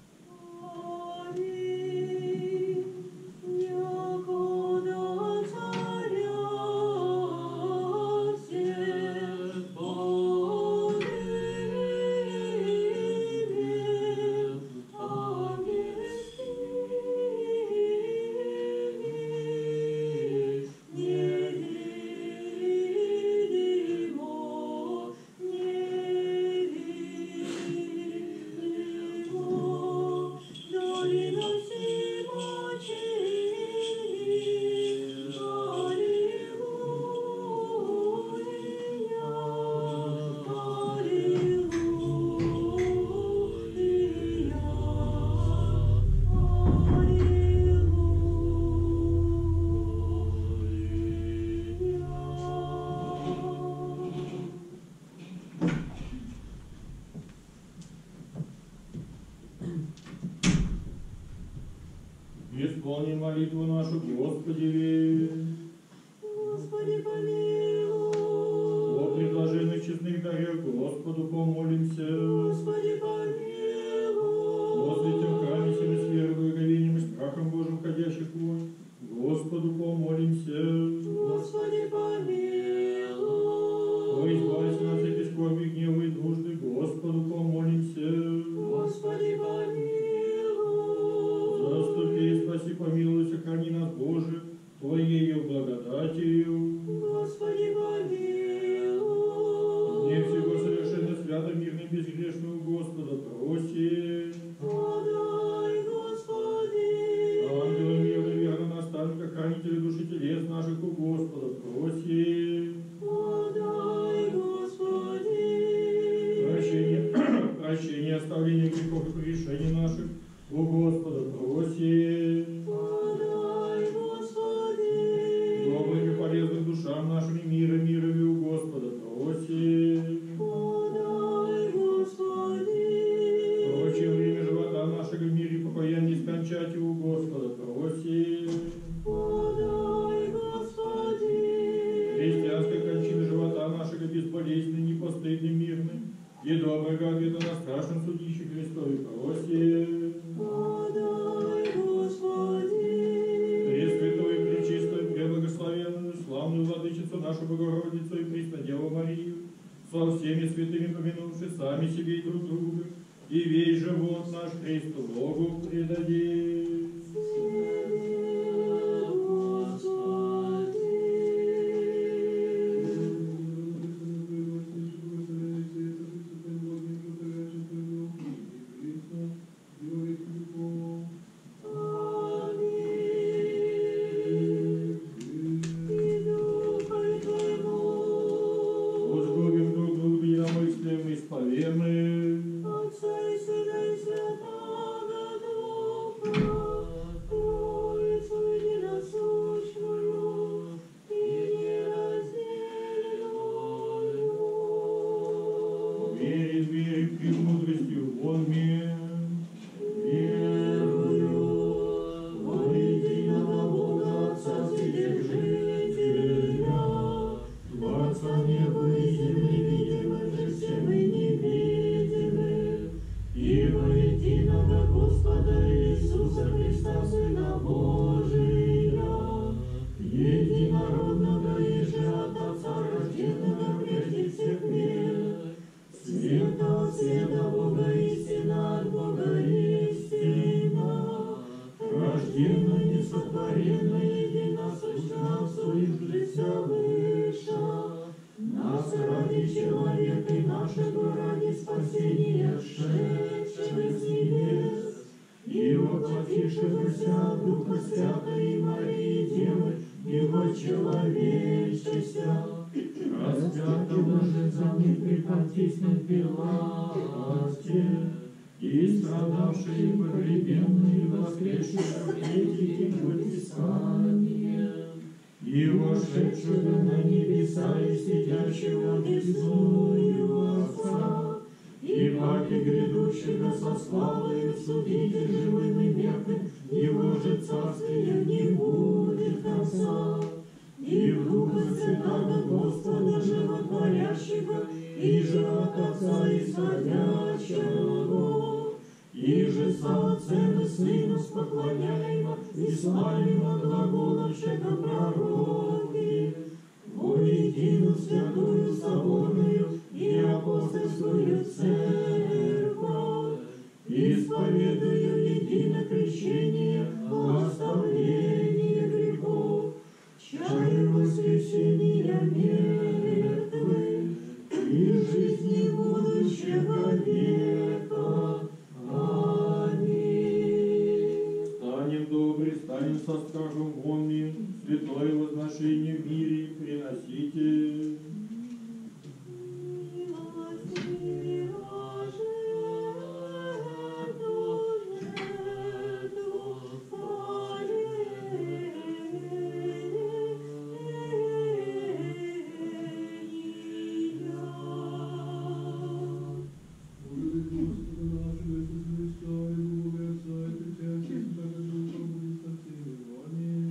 S3: Исполни молитву нашу, Господи.
S4: Господи, помилуй.
S3: О предложенных честных дарах Господу помолимся.
S4: Господи, помилуй.
S3: О святом храме семи с верой, благоговением и страхом Божьим ходящих вон, Господу помолимся.
S4: Господи, помилуй.
S3: О избавься нас от скорби, гнева и нужды, Господу помолимся.
S4: Господи, помилуй.
S3: Заступи, спаси, помилуй, сохрани нас, Боже, Твоею благодатью.
S4: Господи, помилуй.
S3: Дне всего совершенно свято, мирно, безгрешного Господа проси.
S4: Подай, Господи.
S3: Ангела мира, верно наставника, хранителя души телес наших у Господа проси.
S4: Подай, Господи.
S3: Прощение, прощение, оставление грехов и прегрешений наших у Господа проси.
S4: Подай, Господи.
S3: Добрым и полезным душам нашим и мира, мирами у Господа проси.
S4: Подай, Господи.
S3: Прочее время живота нашего в мире покояние скончать у Господа проси.
S4: Подай, Господи.
S3: Христианской кончины живота нашего безболезненным, непостыдным, мирным и доброго ответа на страшном судище Христове проси.
S4: Подай, Господи.
S3: Пресвятую, пречистую, преблагословенную, славную Владычицу нашу Богородицу и Преснодеву Марию, со всеми святыми помянувши сами себе и друг друга, и весь живот наш Христу Богу предадим. Возгубим друг друга единомыслием и исповемы.
S4: Отца и Сына и Святого Духа, Троицу единосущную и нераздельную.
S3: Верит, верит, премудростью вон мир.
S4: Верую во единого Бога Отца Вседержителя, Творца неба и земли, видимых и всем и невидимых, и во единого Господа Иисуса Христа, Сына Божия, единородного и же от Отца, рожденного прежде всех век, света от света Бога, истина от Бога, спасения, шедшего с небес, и воплотившегося Духа Святой Марии Девы, и вочеловечися, распятого же за мир при Понтийском Пилате, и страдавший, погребенный, воскресший в третий по Писанию, и вошедшего на небеса и сидящего одесную Отца, и паки грядущего со славою судите живым и мертвым, его же царствия не будет конца. И в Духа Святаго Господа животворящего, и же от Отца исходящего, и же со Отцем и Сыну споклоняемо и славимо глаголовшего пророки, во единую святую соборную и апостольскую церковь, исповедую едино крещение во оставление грехов, чаю воскресения мертвых и жизни будущего века. Аминь.
S3: Станем добры, станем со страхом вонным, святое возношение в мире приносите.
S2: Господа нашего Иисуса Христа, и Бога Отца, и Пресвятого Духа, будет со всеми вами.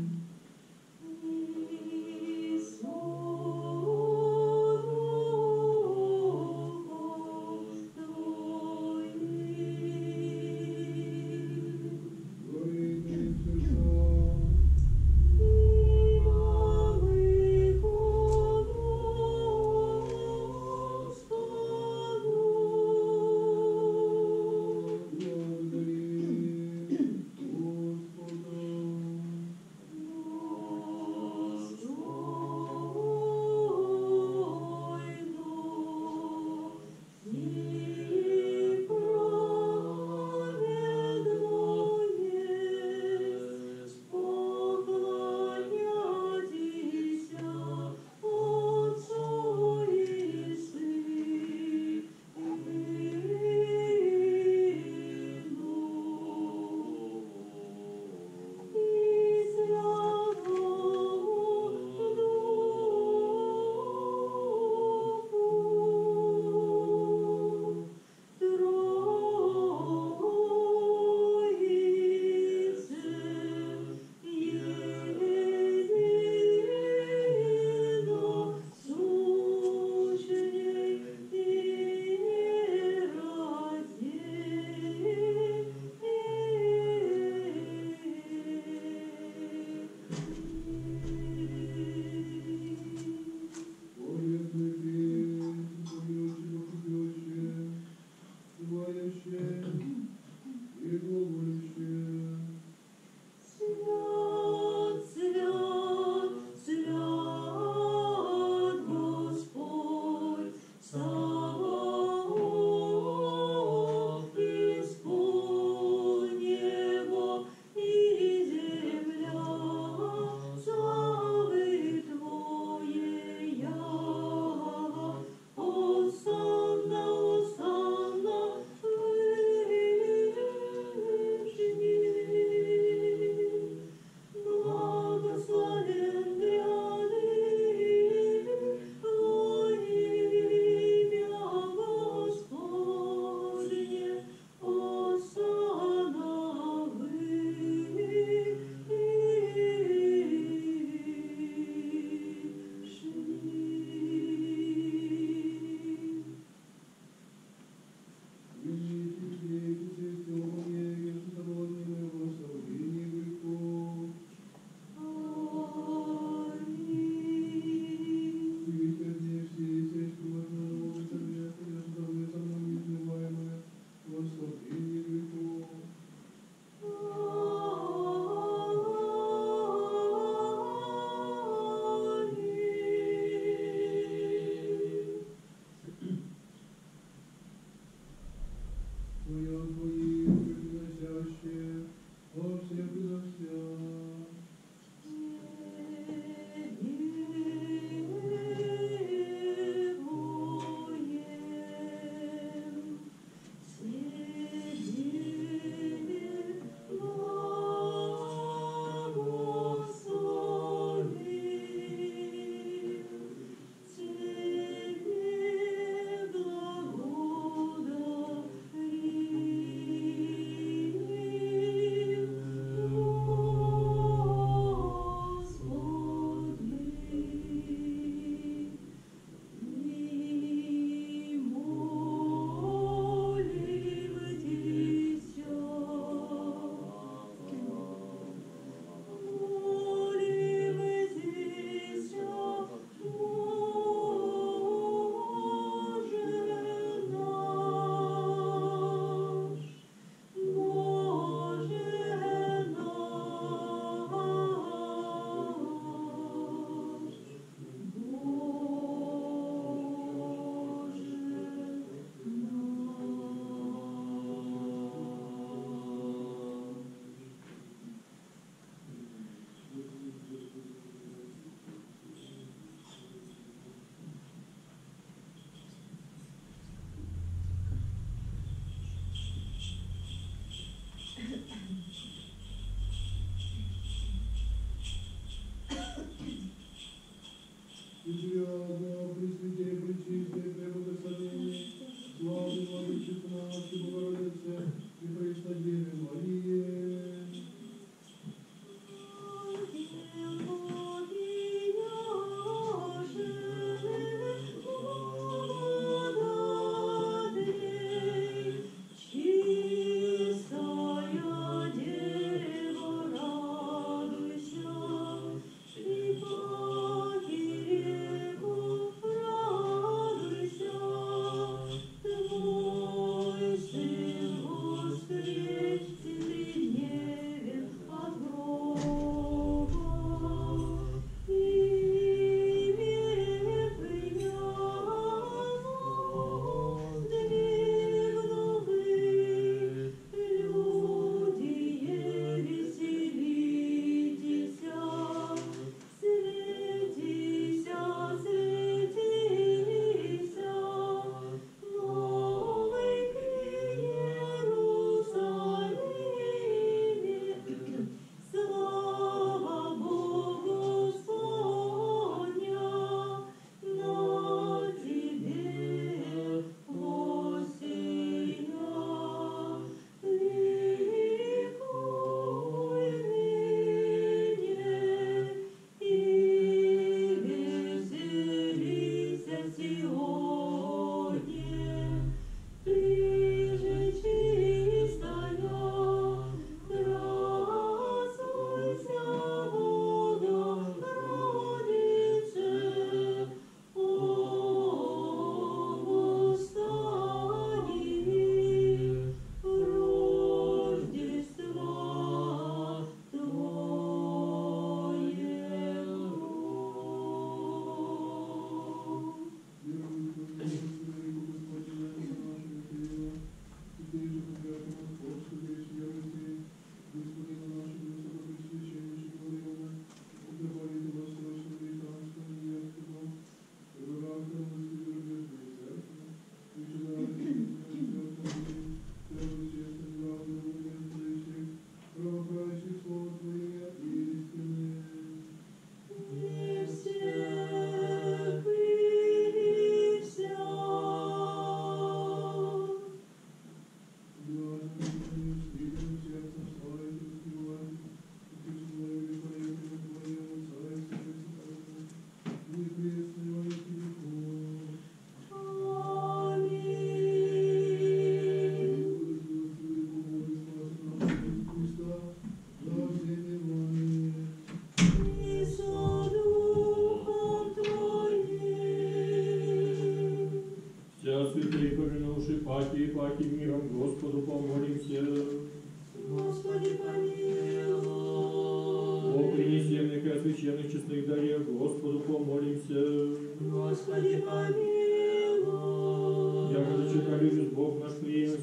S2: Твоя Твои, приносящие во всех и за вся. Бога, Пресвятей, Пречистой, Преблагословенной, славы Владычице нашей Богородице и Преснодеве Марии.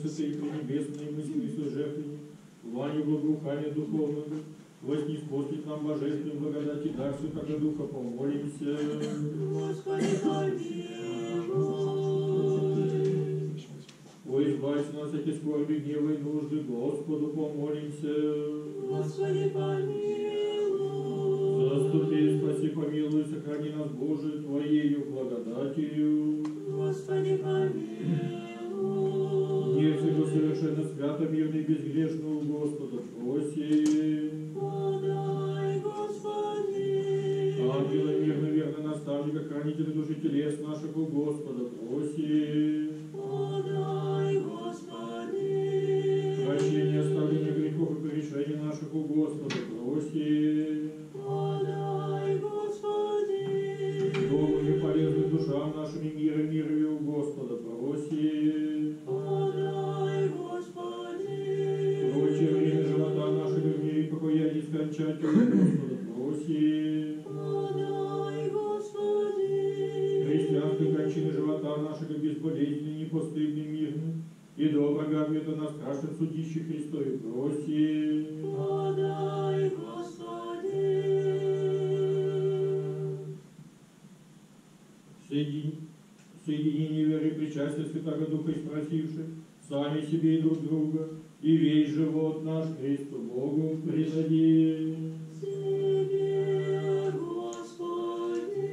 S3: высоты и пренебесные мысли и жертвенник, Ваню благоухания духовного, вознеспослит нам божественную благодать и дар Святого Духа, помолимся.
S4: Господи, помилуй.
S3: О, избавься нас от всякой скорби, гнева и нужды, Господу помолимся.
S4: Господи, помилуй.
S3: Заступи, спаси, помилуй, сохрани нас, Боже, Твоею благодатью.
S4: Господи, помилуй.
S3: Мир всего совершенно свято, мирно и безгрешно у Господа просим.
S4: Подай, Господи.
S3: Ангела мирно, верно наставника, хранителя души телес наших у Господа просим.
S4: Подай, Господи.
S3: Прощение, оставление грехов и прегрешений наших у Господа просим.
S4: Подай, Господи.
S3: Добрым и полезным душам нашим и мира мирови у Господа просим.
S4: Подай, Господи.
S3: Прочее время живота нашего в мире покоя и скончательного Господа просим.
S4: Подай, Господи.
S3: Христианской кончины живота нашего безболезненный, непостыдный, мирный, и доброго ответа на страшном судище Христове просим.
S4: Подай, Господи.
S3: Соедини- Соединение веры и причастия Святого Духа и спросивших, сами себе и друг друга, и весь живот наш Христу Богу предадим.
S4: Тебе, Господи.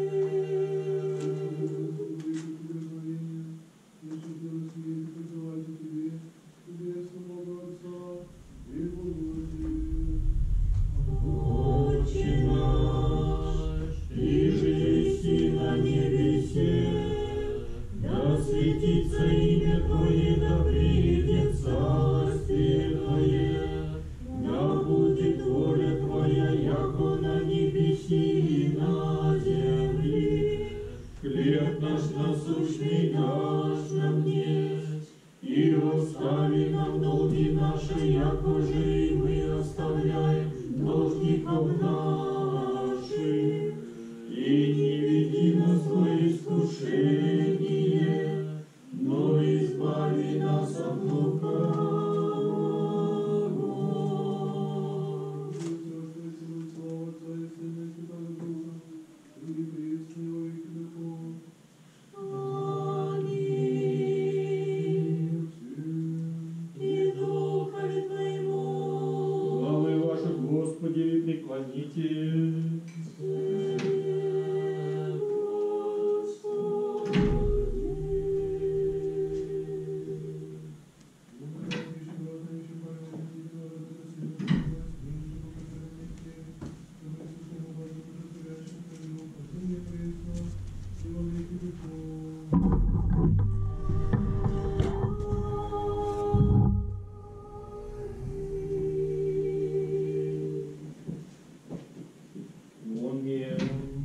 S4: Отче наш, иже еси на небесе, да светится имя Твое, да придет царствие Твое, да будет воля Твоя, яко на небеси и на земли. Хлеб наш насущный дашь нам днесь, и остави нам долги наши, яко же и мы оставляем должников наших. И не веди нас во искушение, но избави нас от лукавого. Аминь. И Духове Твоему.
S3: Главы ваши, Господи, преклоните. Момент.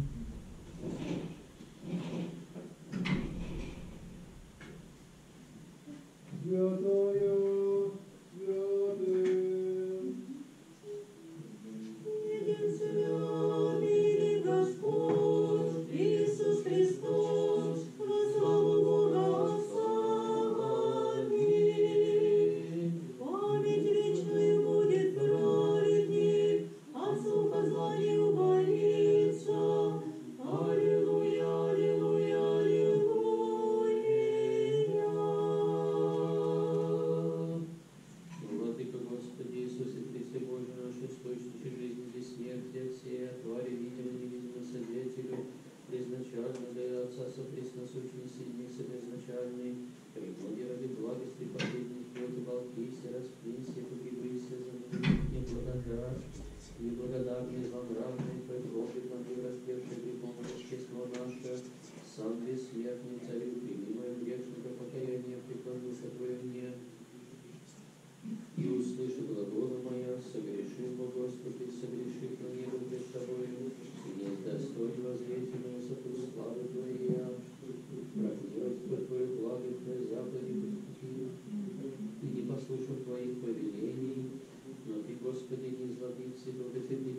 S2: Святая, святым.
S4: Единственно мире Господь Иисус Христос, во славу Бога Отца. Аминь. Память вечную будет праведник, от слуха зла не убоится. Аллилуйя, аллилуйя, аллилуйя.
S5: Владыка Господи Иисусе Христе Боже наш, источник жизни бессмертия, все твари, видимо, невидимо, свидетелю, безначально для Отца сопресносущий, сильный, собезначальный, пригоди ради благости последних плоти волкися, распринься, погибайся за мной, неблагодарный, неблагодарный, злонравный, предводит нам и распевший грехом естество наше, сам бессмертный царю, прими мое грешника покаяние, преклонился Твое мне, и услыши глагола моя, согрешил, О Господи, согрешил на небо пред Тобою, и не достоин воззреть на высоту славы Твоей, проделать по Твою благо, Твои заповеди поступил, и не послушал Твоих повелений, но Ты, Господи, не злобился, благослови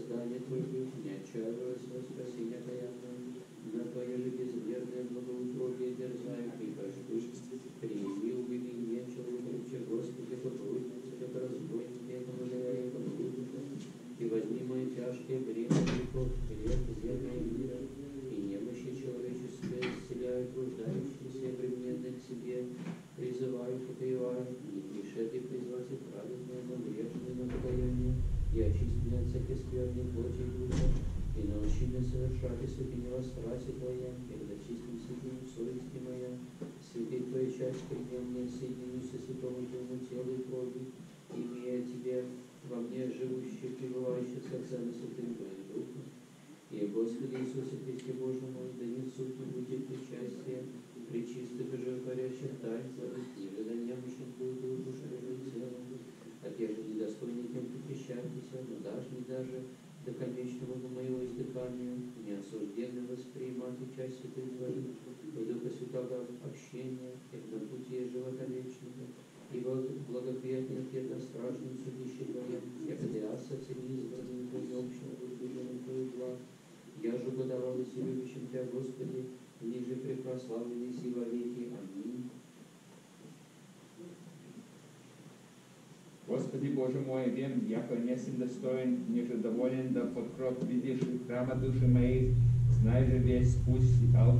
S5: воздание Твое, не отчаиваясь во спасение окаянное, на Твое же безмерное благоутробие дерзаю, прихожу, прими убери человека, Господи, погрузница, как разбойник, это удаляя погрузница, и возьми мои тяжкие бремя грехов, грех земля и мира, и немощи человеческие исцеляют нуждающиеся, примененные к себе, призывают, попивают, не грешат и призвать и праведные, но грешные на покаяние, и очисти меня от всякой скверной плоти и духа, и научи меня совершать и святыни во страсти Твоя, и дочистим святыню совести моя, святых Твоя часть приди мне, соединюсь со святому Твоему телу и крови, имея Тебе во мне живущих, пребывающих с Отцем и Святым Твоим Духом. И, Господи Иисусе Христе Боже мой, да не суд не будет причастия, причистых и животворящих тайн Твоих, ниже да немощных будет душу и телом, а те же недостойны тем причащайтеся, но даже не даже до конечного моего издыхания, неосужденно воспринимать часть святых Твоих, в Духа Святого общения, и на пути живота вечного, ибо благоприятнее ответ на страшном судище Твоем, яко аса всеми избранными Твоим общим выслуженным Твоих благ. Я же Богородице, любящим Тебя, Господи, ниже препрославленный си во веки. Аминь.
S6: Господи Боже мой, вем, яко несем достоин, ниже доволен, да под кров видишь и храма души моей, знай же весь пусть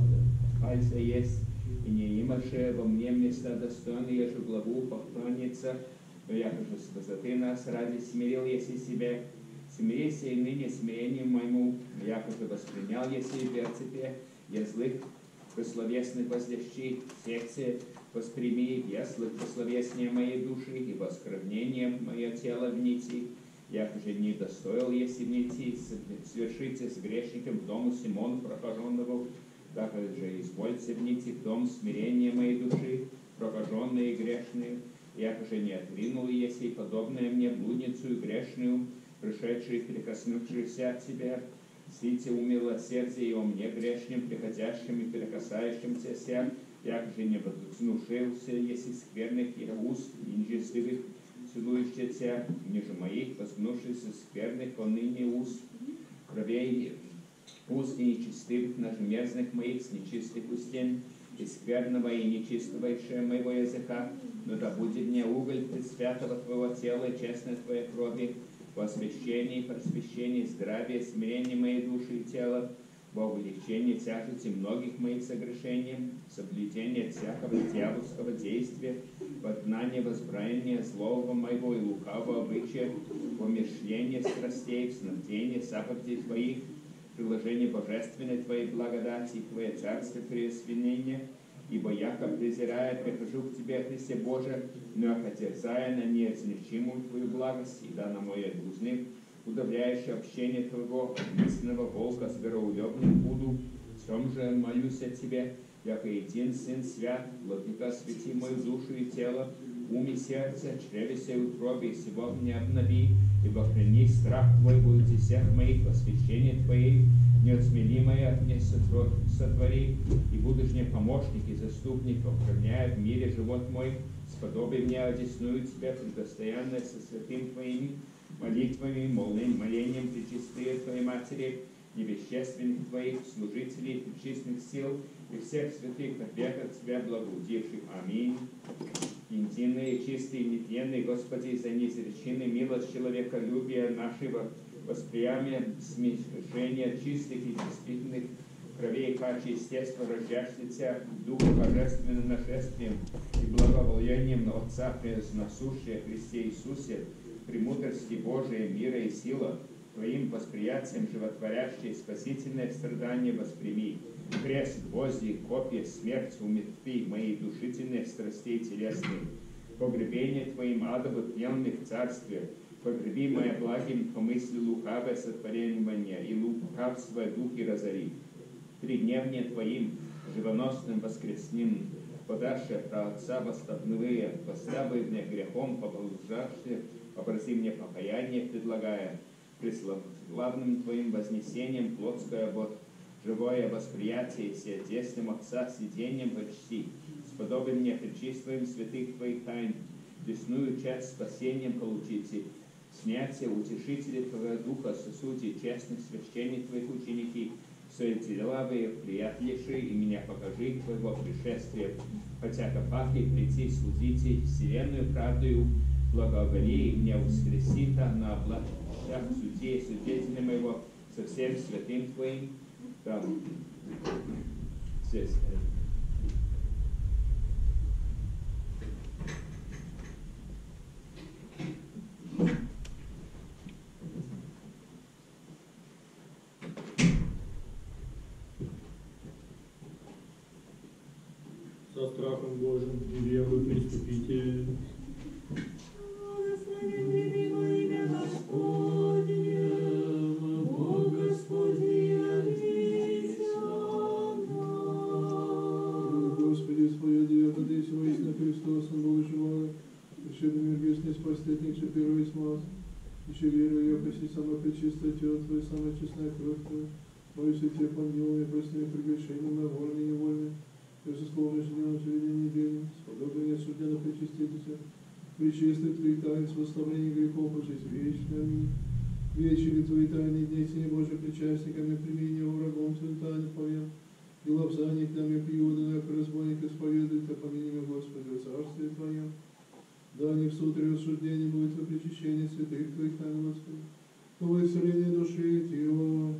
S6: пальца есть, и не имаше во мне места достойные, же главу поклониться, но яко же с высоты нас ради смирил еси себя, смирися и ныне смирением моему, яко же воспринял еси в перцепе, я злых пословесных воздящих секции, восприми яслых пословеснее моей души и воскровнением мое тело в нити, яко же не достоил еси нити, свершите с грешником в дому Симона прокаженного, так же извольте в нити в дом смирения моей души, прокаженные и грешные, яко же не отринул еси подобное мне блудницу и грешную, пришедшие, прикоснувшиеся от тебя, сите умилосердие о мне грешным, приходящим и прикасающимся ся, як же не вознушился, если скверных и уст, ниже святых, целующихся, ниже моих, вознувшихся скверных, поныне уст, кровей уст и нечестивых, наже мерзных моих, с нечистых устен, и скверного и нечистого еще моего языка, но да будет мне уголь пред святого Твоего тела и честной Твоей крови, во освящении, просвещении, здравии, смирении моей души и тела, во увеличении тяжести многих моих согрешений, соблюдение всякого дьявольского действия, во гнание возбранения злого моего и лукавого обычая, во мышление страстей, в снабдение заповедей Твоих, приложение божественной Твоей благодати, Твое царство преосвинения, ибо яко презирая, прихожу к Тебе, Христе Боже, но отерзая на неизлечимую Твою благость, и да на мой узник, удавляющее общение Твоего, истинного волка с вероулюбным буду, в чем же молюсь о Тебе, яко един Сын Свят, Владыка, свети мою душу и тело, ум и сердце, чревесе и утробе, сего мне обнови, ибо храни страх Твой будет всех моих, посвящение Твоей, неотсмелимое от мне сотвори, и будешь мне помощник и заступник, охраняя в мире живот мой, сподоби мне одесную Тебя, предостоянное со святым Твоими, молитвами, молным молением пречистые Твоей Матери, невещественных Твоих, служителей, пречистых сил, и всех святых от века Тебя благоудивших. Аминь. Интимный, чистый, нетленный, Господи, за неизреченной милость человеколюбия нашего, восприятие смешения чистых и действительных кровей, паче естества, рождящихся Духа Божественным нашествием и благоволением на Отца пресносущее Христе Иисусе, премудрости Божия, мира и сила, Твоим восприятием животворящее спасительное страдание восприми. Крест, гвозди, копья, смерть умертви моей душительных страстей телесных. Погребение Твоим адово тленных царствия, погреби моя благим помысли лукавое сотворение и лукавство духи разори. Тридневне Твоим живоносным воскресным, подашь про Отца восставные, поставы мне грехом поползавшие, образи мне покаяние предлагая, преславным Твоим вознесением плотское вот, живое восприятие сердечным Отца сидением почти, сподоби мне причислием святых Твоих тайн, десную часть спасением получите, снятся утешители Твоего Духа, сосуде честных священников Твоих учеников, соцелявые, приятнейшие, и меня покажи Твоего пришествия, хотя копаки прийти служите вселенную правдою, благоволи меня воскресита на областях судей свидетеля моего со всем святым Твоим. Да. Здесь.
S3: Со страхом Божьим и верою приступите.
S4: Благословен любимое имя Господне, Бог Господи, явися нам.
S2: Господи, исповеди, я подейся воистину Христосом, Божий живой, еще бы небесный спаситель, еще первый из нас, еще верую, я почти самая пречистая тело Твое, самая честная кровь Твоя, молюсь о Тебе, помилуй, прости мне прегрешения мои, вольные и невольные, безусловно, жизненном заведении день, сподобие осужденно причаститесь, причистый Твоих таинств, восславление грехов, по жизнь вечную, аминь. Вечери Твои тайны, дни семи Божьих причастниками, прими его врагом Твоим тайны повем, и лапзание к нам и приюда, как разбойник исповедует, а помяни меня, Господи, в Царстве Твоем. Да не в суд и рассуждение будет во причащении святых Твоих тайн, Господи, во исцеление души и тела.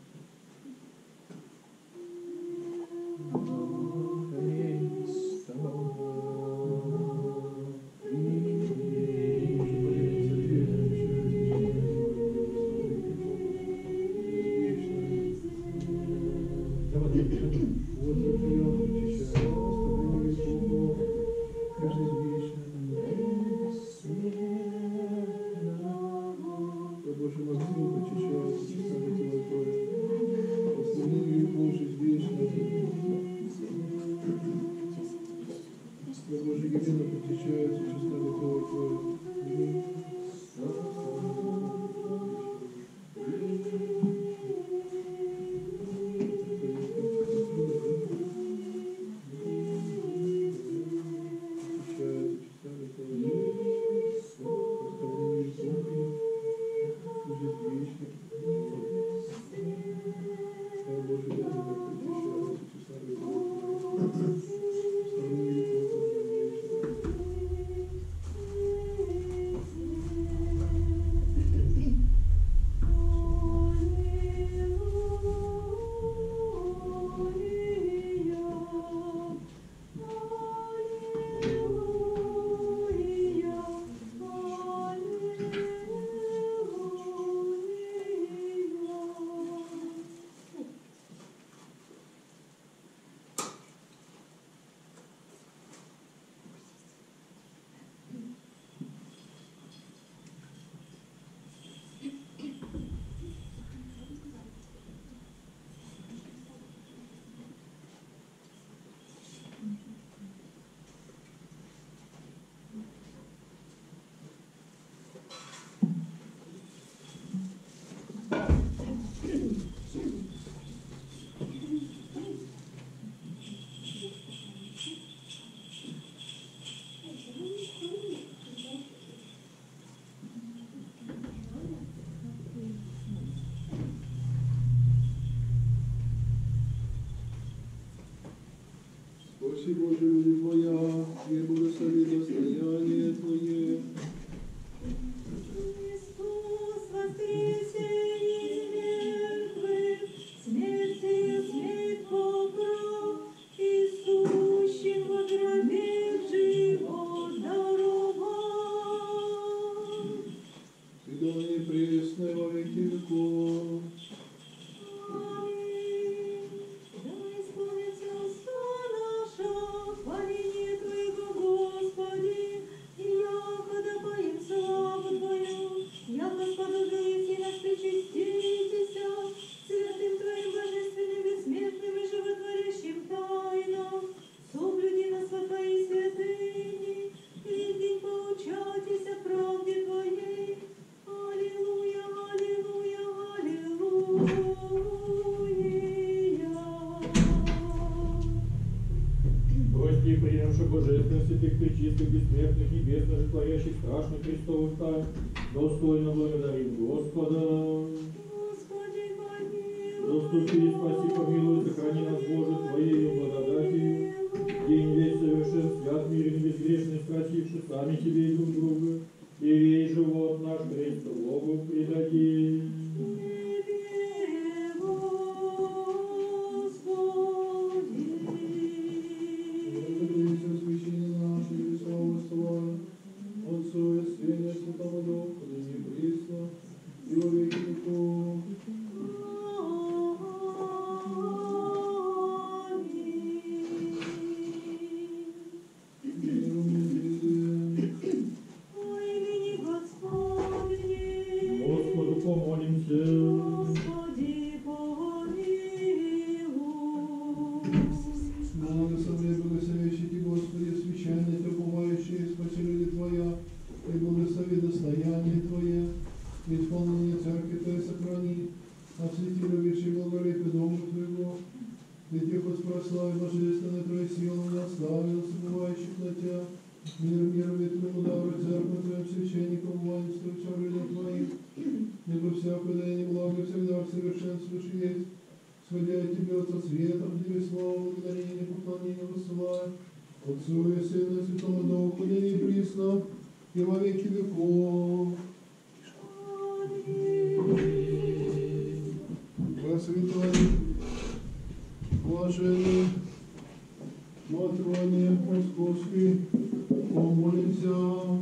S2: Спаси, Боже, люди Твоя, и благослови достояние Твое.
S4: Христос воскресе из мертвых, смерти смерть покров, и сущим во гробе живот даровал.
S2: Святое и пресное во веки веков.
S3: Божественных, святых, пречистых, бессмертных, небесных, творящих страшных Христовых тайн, Достойно благодарим Господа.
S4: Господи, помилуй.
S3: Заступи, спаси, помилуй, сохрани нас, Боже, Твоею благодатью. День весь совершен, свят, мирен, безгрешный, спросивши сами себе и друг друга. И весь живот наш Христу Богу предадим.
S2: Отцу и Сыну и Святому Духу, ныне и присно, и во веки веков.
S3: Господу помолимся.
S4: Господи, помилуй.
S2: Благослови, благословящий Господи, священный, пребывающий, спаси люди Твоя, и благослови достояние Твое, и исполнение Церкви Твоей сохрани, освети любящий благолепие Дома Твоего, и Тех воспрослави божественной Твоей силы не оставил, забывающих на Тебя, мир миром и Твоему дару, Церковь Твоим священникам, воинству и все людям Твоим, ибо всякое да и неблаго всегда в совершенствуешь есть, сходя от Тебя от со светом, Тебе славу, благодарение, поклонение высылая, Отцу и Сыну и Святому Духу, ныне и присно, и во веки веков. Просветлый, блаженный, Матроне Московский, помолимся.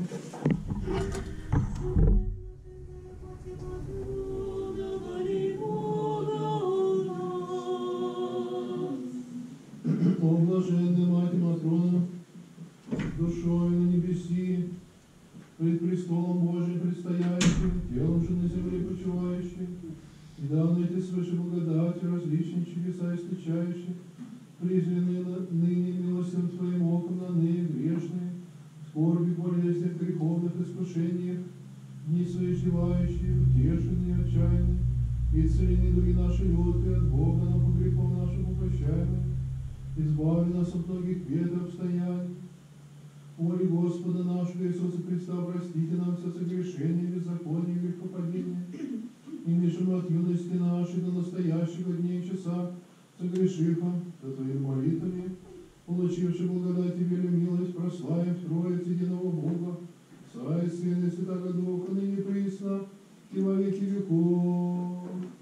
S2: О, блаженная Мать Матрона, душою на небеси, пред престолом Божиим предстоящим, телом же на земле почивающим, и данной ты свыше благодатью различные чудеса источающих, призванные ныне милостям Твоим оком на ныне грешные, скорби, болезнях, греховных искушениях, дни свои издевающие, утешенные, отчаянные, и целени дуги наши лютые, от Бога нам по грехам нашим упрощаемые, избави нас от многих бед и обстояний. Моли Господа нашего Иисуса Христа, простите нам все согрешения, беззакония и грехопадения, и мешим от юности нашей до настоящего дня и часа, согрешиха, за Твоими молитвами, получивши благодать и велю милость, прославим Троиц единого Бога, Отца и Сына и Святого Духа, ныне и присно, и во веки веков.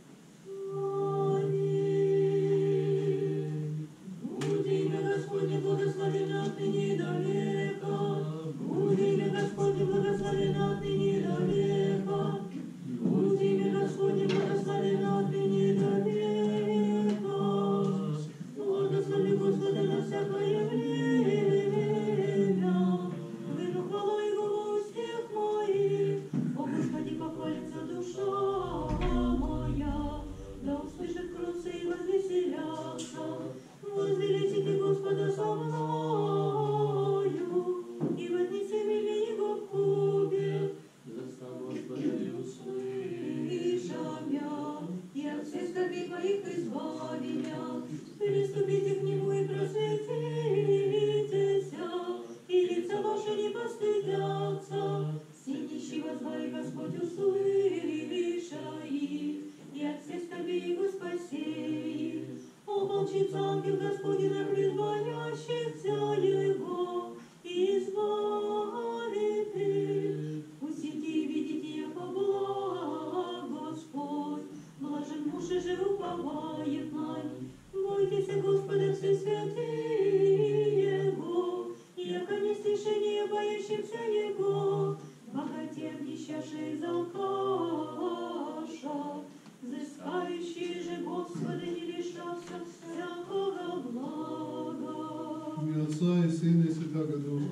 S4: Будь имя Господне благословено отныне и до века. Будь имя Господне благословено отныне и до века. Будь имя Господне благословено отныне и до века. Благослови Господа на всякое время. Выну хвалу Его в устах моих. О Господи, похвалится душа моя. Да услышит кротцы и возвеселятся. Возвеличите Господа со мною, и вознеси меня Его в кубе.
S5: Застав Господа и услышь.
S4: И шамя, и от всех скорбей твоих избави меня. Приступите к Нему и просветитеся, и лица ваши не постыдятся. Синищий воззвай Господь услыша их, и от всех скорбей Его спаси. Ополчится ангел Господень на призбоящихся Его, и избавит их. Усите и видите, яко благ Господь, блажен муж и же уповает на них. Бойтесь Господа все святые Его, яко не стишение боящимся Его, богатем нищашей закаша. Взыскающий же Господа не лишался всякого блага.
S2: В имя Отца и Сына и Святого Духа.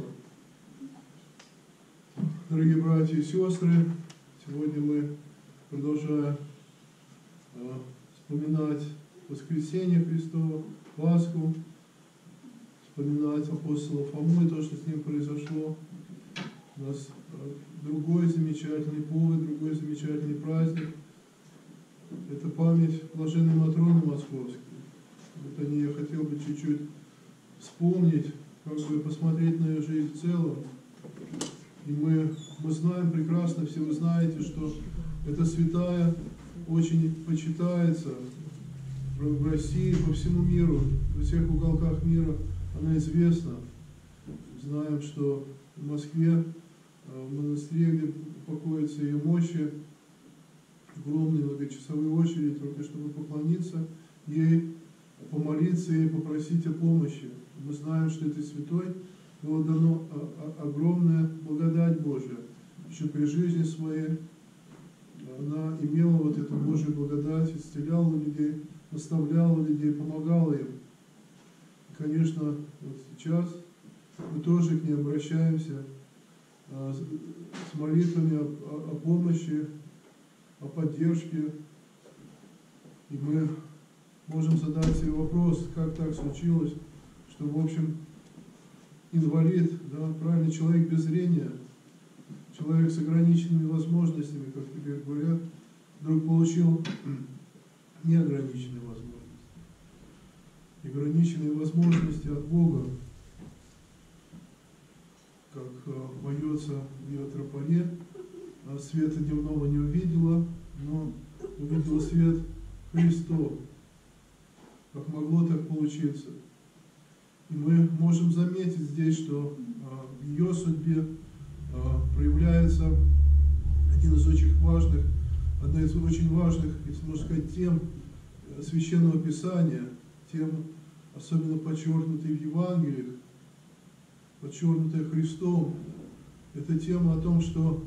S2: Дорогие братья и сестры, сегодня мы, продолжая э, вспоминать воскресение Христово, Пасху, вспоминать апостола Фому и то, что с ним произошло. У нас э, другой замечательный повод, другой замечательный праздник. Это память блаженной Матроны Московской. Вот о ней я хотел бы чуть-чуть вспомнить, как бы посмотреть на ее жизнь в целом. И мы, мы знаем прекрасно, все вы знаете, что эта святая очень почитается в России, по всему миру, во всех уголках мира она известна. Знаем, что в Москве, в монастыре, где покоятся ее мощи, огромные многочасовые очереди, только чтобы поклониться ей, помолиться ей, попросить о помощи. Мы знаем, что этой святой было дано огромная благодать Божия, еще при жизни своей она имела вот эту Божью благодать, исцеляла людей, наставляла людей, помогала им. И, конечно, вот сейчас мы тоже к ней обращаемся а, с, с молитвами о, о, о помощи, о поддержке. И мы можем задать себе вопрос, как так случилось, что, в общем, инвалид, да, правильный человек без зрения, человек с ограниченными возможностями, как теперь говорят, вдруг получил неограниченные возможности. Ограниченные возможности от Бога, как э, поется в ее тропаре, света дневного не увидела, но увидела свет Христов. Как могло так получиться? И мы можем заметить здесь, что э, в ее судьбе э, проявляется один из очень важных, одна из очень важных, если можно сказать, тем Священного Писания, тем, особенно подчеркнутой в Евангелиях, подчеркнутая Христом, это тема о том, что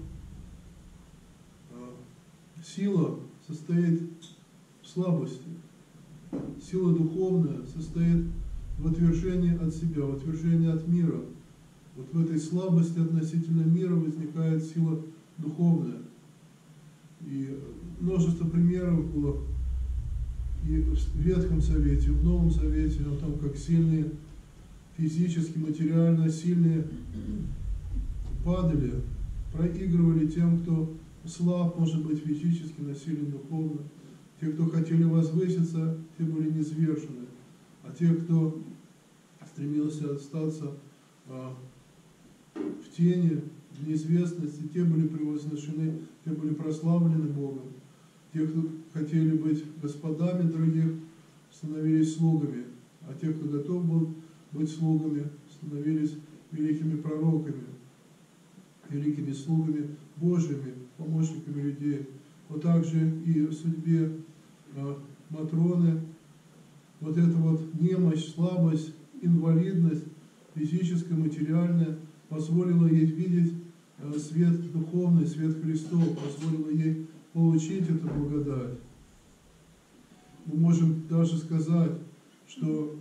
S2: э, сила состоит в слабости, сила духовная состоит в отвержении от себя, в отвержении от мира. Вот в этой слабости относительно мира возникает сила духовная. И множество примеров было и в Ветхом Завете, и в Новом Завете о том, как сильные, физически, материально сильные падали, проигрывали тем, кто слаб, может быть, физически, но силен духовно. Те, кто хотели возвыситься, те были низвержены. А те, кто стремился остаться а, в тени, в неизвестности, те были превозношены, те были прославлены Богом. Те, кто хотели быть господами других, становились слугами. А те, кто готов был быть слугами, становились великими пророками, великими слугами Божьими, помощниками людей. Вот так же и в судьбе а, Матроны, вот эта вот немощь, слабость, инвалидность, физическая, материальная, позволила ей видеть а, свет духовный, свет Христов, позволила ей получить эту благодать. Мы можем даже сказать, что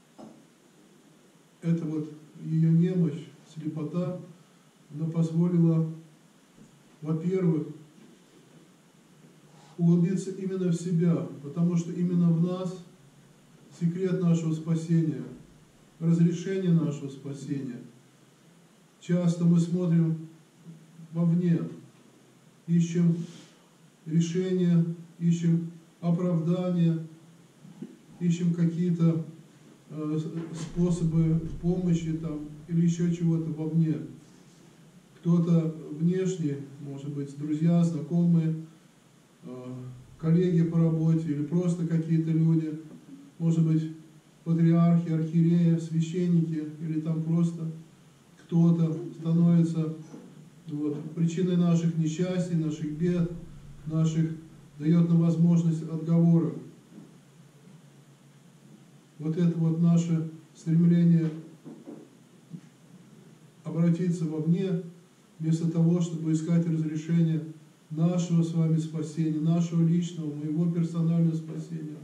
S2: эта вот ее немощь, слепота, она позволила, во-первых, углубиться именно в себя, потому что именно в нас секрет нашего спасения, разрешение нашего спасения. Часто мы смотрим вовне, ищем решения, ищем оправдания, ищем какие-то э, способы помощи там, или еще чего-то вовне. Кто-то внешне, может быть, друзья, знакомые, э, коллеги по работе или просто какие-то люди, может быть, патриархи, архиереи, священники или там просто кто-то становится вот, причиной наших несчастий, наших бед, наших, дает нам возможность отговорок. Вот это вот наше стремление обратиться вовне, вместо того, чтобы искать разрешение нашего с вами спасения, нашего личного, моего персонального спасения.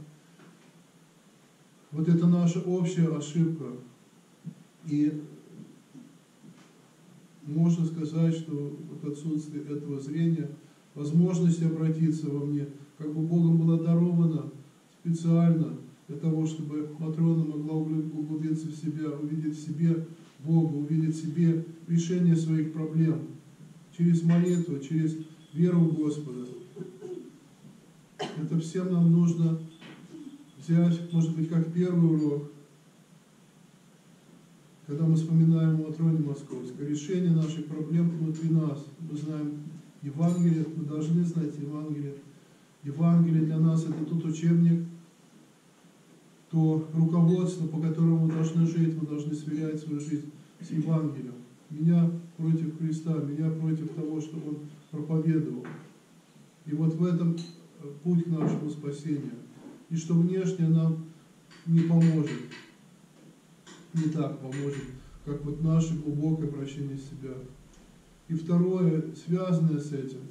S2: Вот это наша общая ошибка. И можно сказать, что вот отсутствие этого зрения, возможность обратиться во мне, как бы Богом была дарована специально для того, чтобы Матрона могла углубиться в себя, увидеть в себе Бога, увидеть в себе решение своих проблем через молитву, через веру в Господа. Это всем нам нужно взять, может быть, как первый урок, когда мы вспоминаем о Матроне Московской, решение наших проблем внутри нас. Мы знаем Евангелие, мы должны знать Евангелие. Евангелие для нас это тот учебник, то руководство, по которому мы должны жить, мы должны сверять свою жизнь с Евангелием. Меня против Христа, меня против того, что Он проповедовал. И вот в этом путь к нашему спасению. И что внешне нам не поможет, не так поможет, как вот наше глубокое прощение себя. И второе, связанное с этим,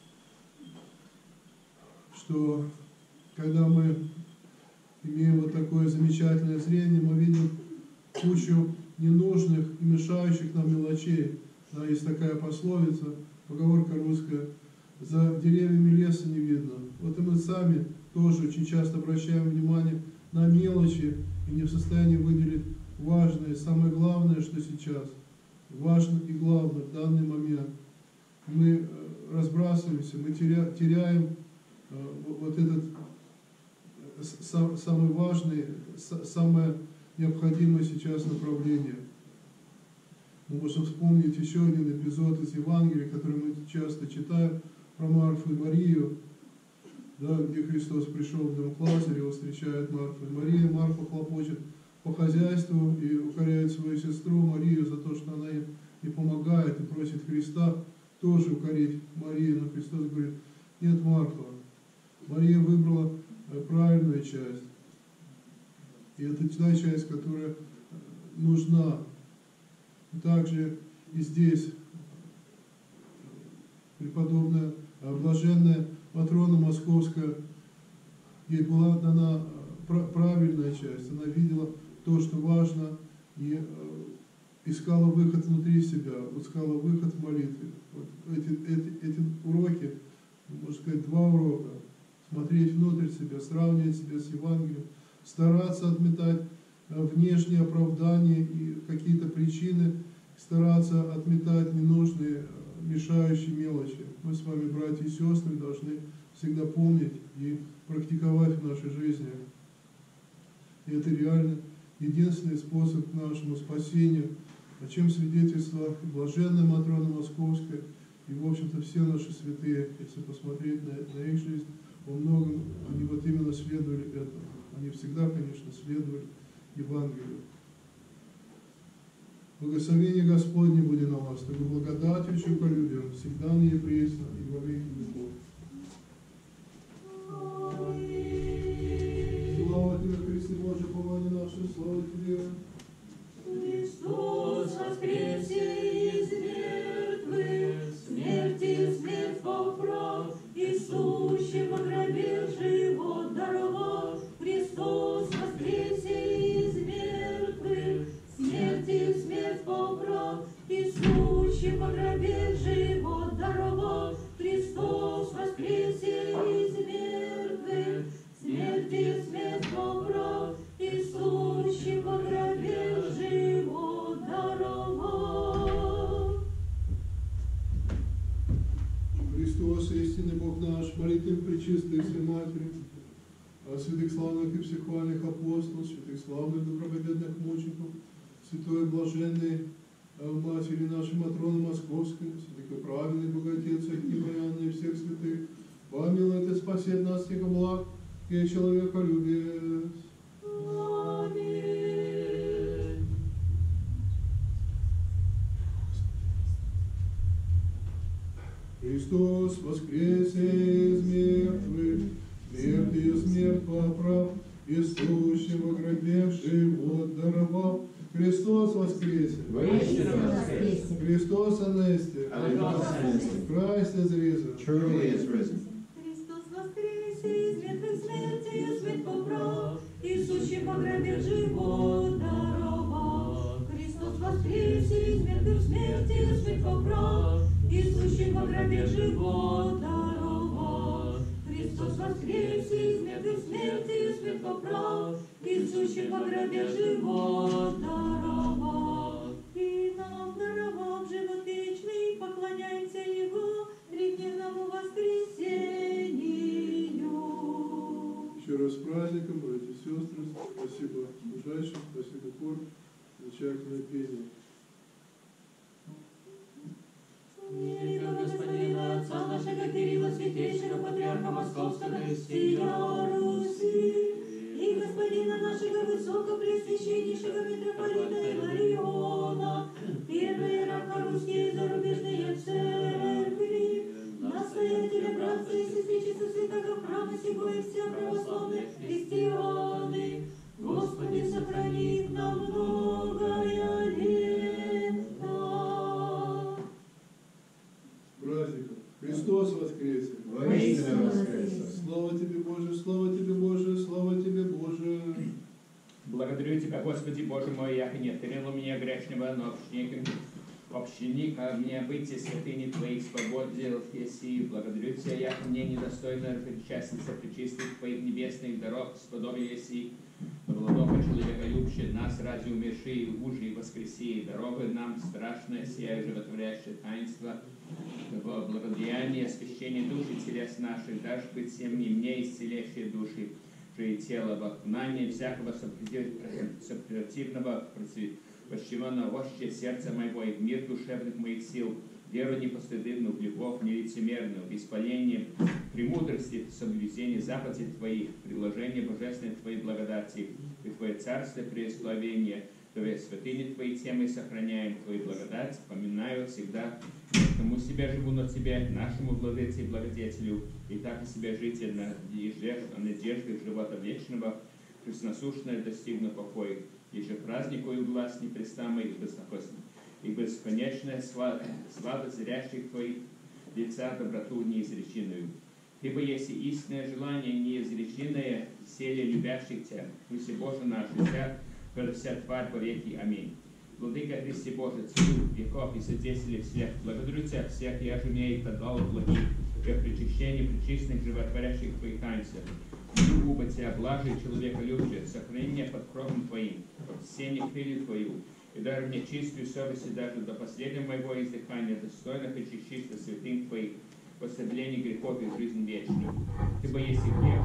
S2: что когда мы имеем вот такое замечательное зрение, мы видим кучу ненужных и мешающих нам мелочей. Да, есть такая пословица, поговорка русская: за деревьями леса не видно. Вот и мы сами тоже очень часто обращаем внимание на мелочи и не в состоянии выделить важное, самое главное, что сейчас, важно и главное в данный момент. Мы разбрасываемся, мы теря, теряем вот этот сам, самый важный, самое необходимое сейчас направление. Мы можем вспомнить еще один эпизод из Евангелия, который мы часто читаем, про Марфу и Марию, да, где Христос пришел в дом к Лазарю, его встречает Марфа и Мария. Марфа хлопочет по хозяйству и укоряет свою сестру Марию за то, что она им не помогает, и просит Христа тоже укорить Марию. Но Христос говорит: нет, Марфа, Мария выбрала правильную часть. И это та часть, которая нужна. И также и здесь преподобная блаженная Матрона Московская, ей была дана правильная часть. Она видела то, что важно, и искала выход внутри себя, искала выход в молитве. Вот эти, эти, эти уроки, можно сказать, два урока. Смотреть внутрь себя, сравнивать себя с Евангелием, стараться отметать внешние оправдания и какие-то причины, стараться отметать ненужные, мешающие мелочи. Мы с вами, братья и сестры, должны всегда помнить и практиковать в нашей жизни. И это реально единственный способ к нашему спасению, о чем свидетельство блаженная Матрона Московская и, в общем-то, все наши святые, если посмотреть на, на их жизнь, во многом они вот именно следовали этому. Они всегда, конечно, следовали Евангелию. Благословение Господне будет на вас, так благодатью, человеколюбием, всегда не пресно и во веки веков. Слава Тебе, Христе Божий, помоги нашу, слава Тебе.
S4: Христос воскресе из мертвых, смерти смерть поправ, и сущим во гробе живот даровал. Христос воскресе из мертвых, смерти смерть поправ, и сущим во гробе живот даровал. Христос воскресе из мертвых, смерти смерть поправ, и сущим во гробе живот даровал.
S2: Христос, истинный Бог наш, молитвы пречистой Всей Матери, о святых славных и психвальных апостолов, святых славных добропобедных мучеников, святой блаженной Матери нашей Матроны Московской, святых и праведный Боготец Акима и Анны и всех святых, помилуй и спасет нас всех благ и человеколюбие.
S4: Аминь.
S2: Христос воскресе из мертвых, смертью смерть поправ, и сущим во гробе живот даровал. Христос воскресе!
S7: Воистину воскресе!
S2: Христос анесте! Christ is risen!
S7: Truly is risen!
S4: Христос воскресе из мертвых, смертью смерть поправ, и сущим во гробе живот даровал. Христос воскресе из мертвых, смертью смерть поправ, и сущим во гробе живот даровал. Христос воскресе из мертвых, смертью смерть поправ, и сущим во гробе живот даровал. И нам даровал живот вечный, поклоняемся Его тридневному воскресению.
S2: Еще раз с праздником, братья и сестры, спасибо служащим, спасибо хор. Замечательное пение.
S4: Великого Господина, Отца нашего Кирилла, святейшего патриарха Московского и всея Руси, и Господина нашего Высокопреосвященнейшего митрополита Илариона, первого иерарха Руси и зарубежные церкви, настоятеля братства и сестричества святого храма сего и все православные христианы, Господи, сохрани их на многое лето.
S2: Праздником. Христос воскресе!
S1: Воистину воскресе!
S2: Слава Тебе, Боже, слава Тебе, Боже, слава Тебе, Боже!
S6: Благодарю Тебя, Господи, Боже мой, яко не отринул меня грешного, но общником, общеника мне быть и святыни Твоих свободил еси. Благодарю Тебя, яко мне недостойно причастница причистых Твоих небесных даров, сподобил еси. Владока человеколюбче, нас ради умерши, ужи и воскреси, даровы нам страшное сия животворящее таинство, во благодеяние освящения души телес наших, дашь быть всем не мне исцелящие души, же и тело, во знание всякого сопротивного, вощевано вощее сердца моего и в мир душевных моих сил, веру непостыдную, любовь нелицемерную, исполнение премудрости, соблюдение заповедей Твоих, предложение божественной Твоей благодати и Твое царство пресловения, Твои святыни Твои темы сохраняем, Твою благодать, поминаю всегда, кому себя живу на Тебе, нашему владыце и благодетелю, и так и себя жите на надежде живота вечного, пресносущное достигну покоя, и же праздникую глаз непрестанный и безнакосный, и бесконечная слава, слава зрящих Твоих лица доброту неизреченную. Ибо если истинное желание неизреченное, селе любящих Тебя, пусть и Боже наш, вся, вся тварь по веки. Аминь. Владыка Христе Боже, Царю веков и Святителей всех, благодарю Тебя всех, я же имею подвал благих, и о причащении причистных животворящих Твоих таинств. Люблю бы Тебя, блажи человеколюбие, сохрани меня под кровом Твоим, под сенью крылья Твою, и дай мне чистую совесть и даже до последнего моего издыхания, достойно причащиться святым Твоих, поставление грехов и жизнь вечную. Ибо если грех,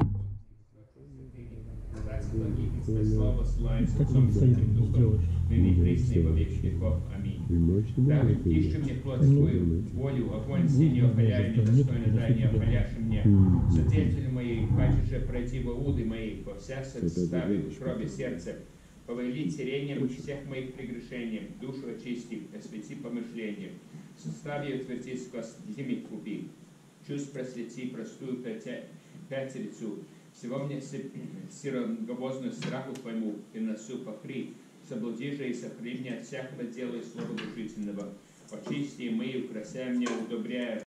S6: слава славится Отцом Святым Духом, ныне и присно и во веки веков. Аминь. Дабы ищи мне плоть Твою, волю, огонь синий охаляй, недостойно дай не охаляши мне. Свидетели мои, хочешь же пройти во уды мои, во вся составе крови сердца, повели терением всех моих прегрешений, душу очисти, освети помышлением, в составе утверди сквозь зими купи, чувств просвети простую пятерицу, всего мне сироговозную страху Твоему приносу покри, соблуди же и сохрани от всякого дела и слова душительного, очисти и мыю, украсяй меня, удобряя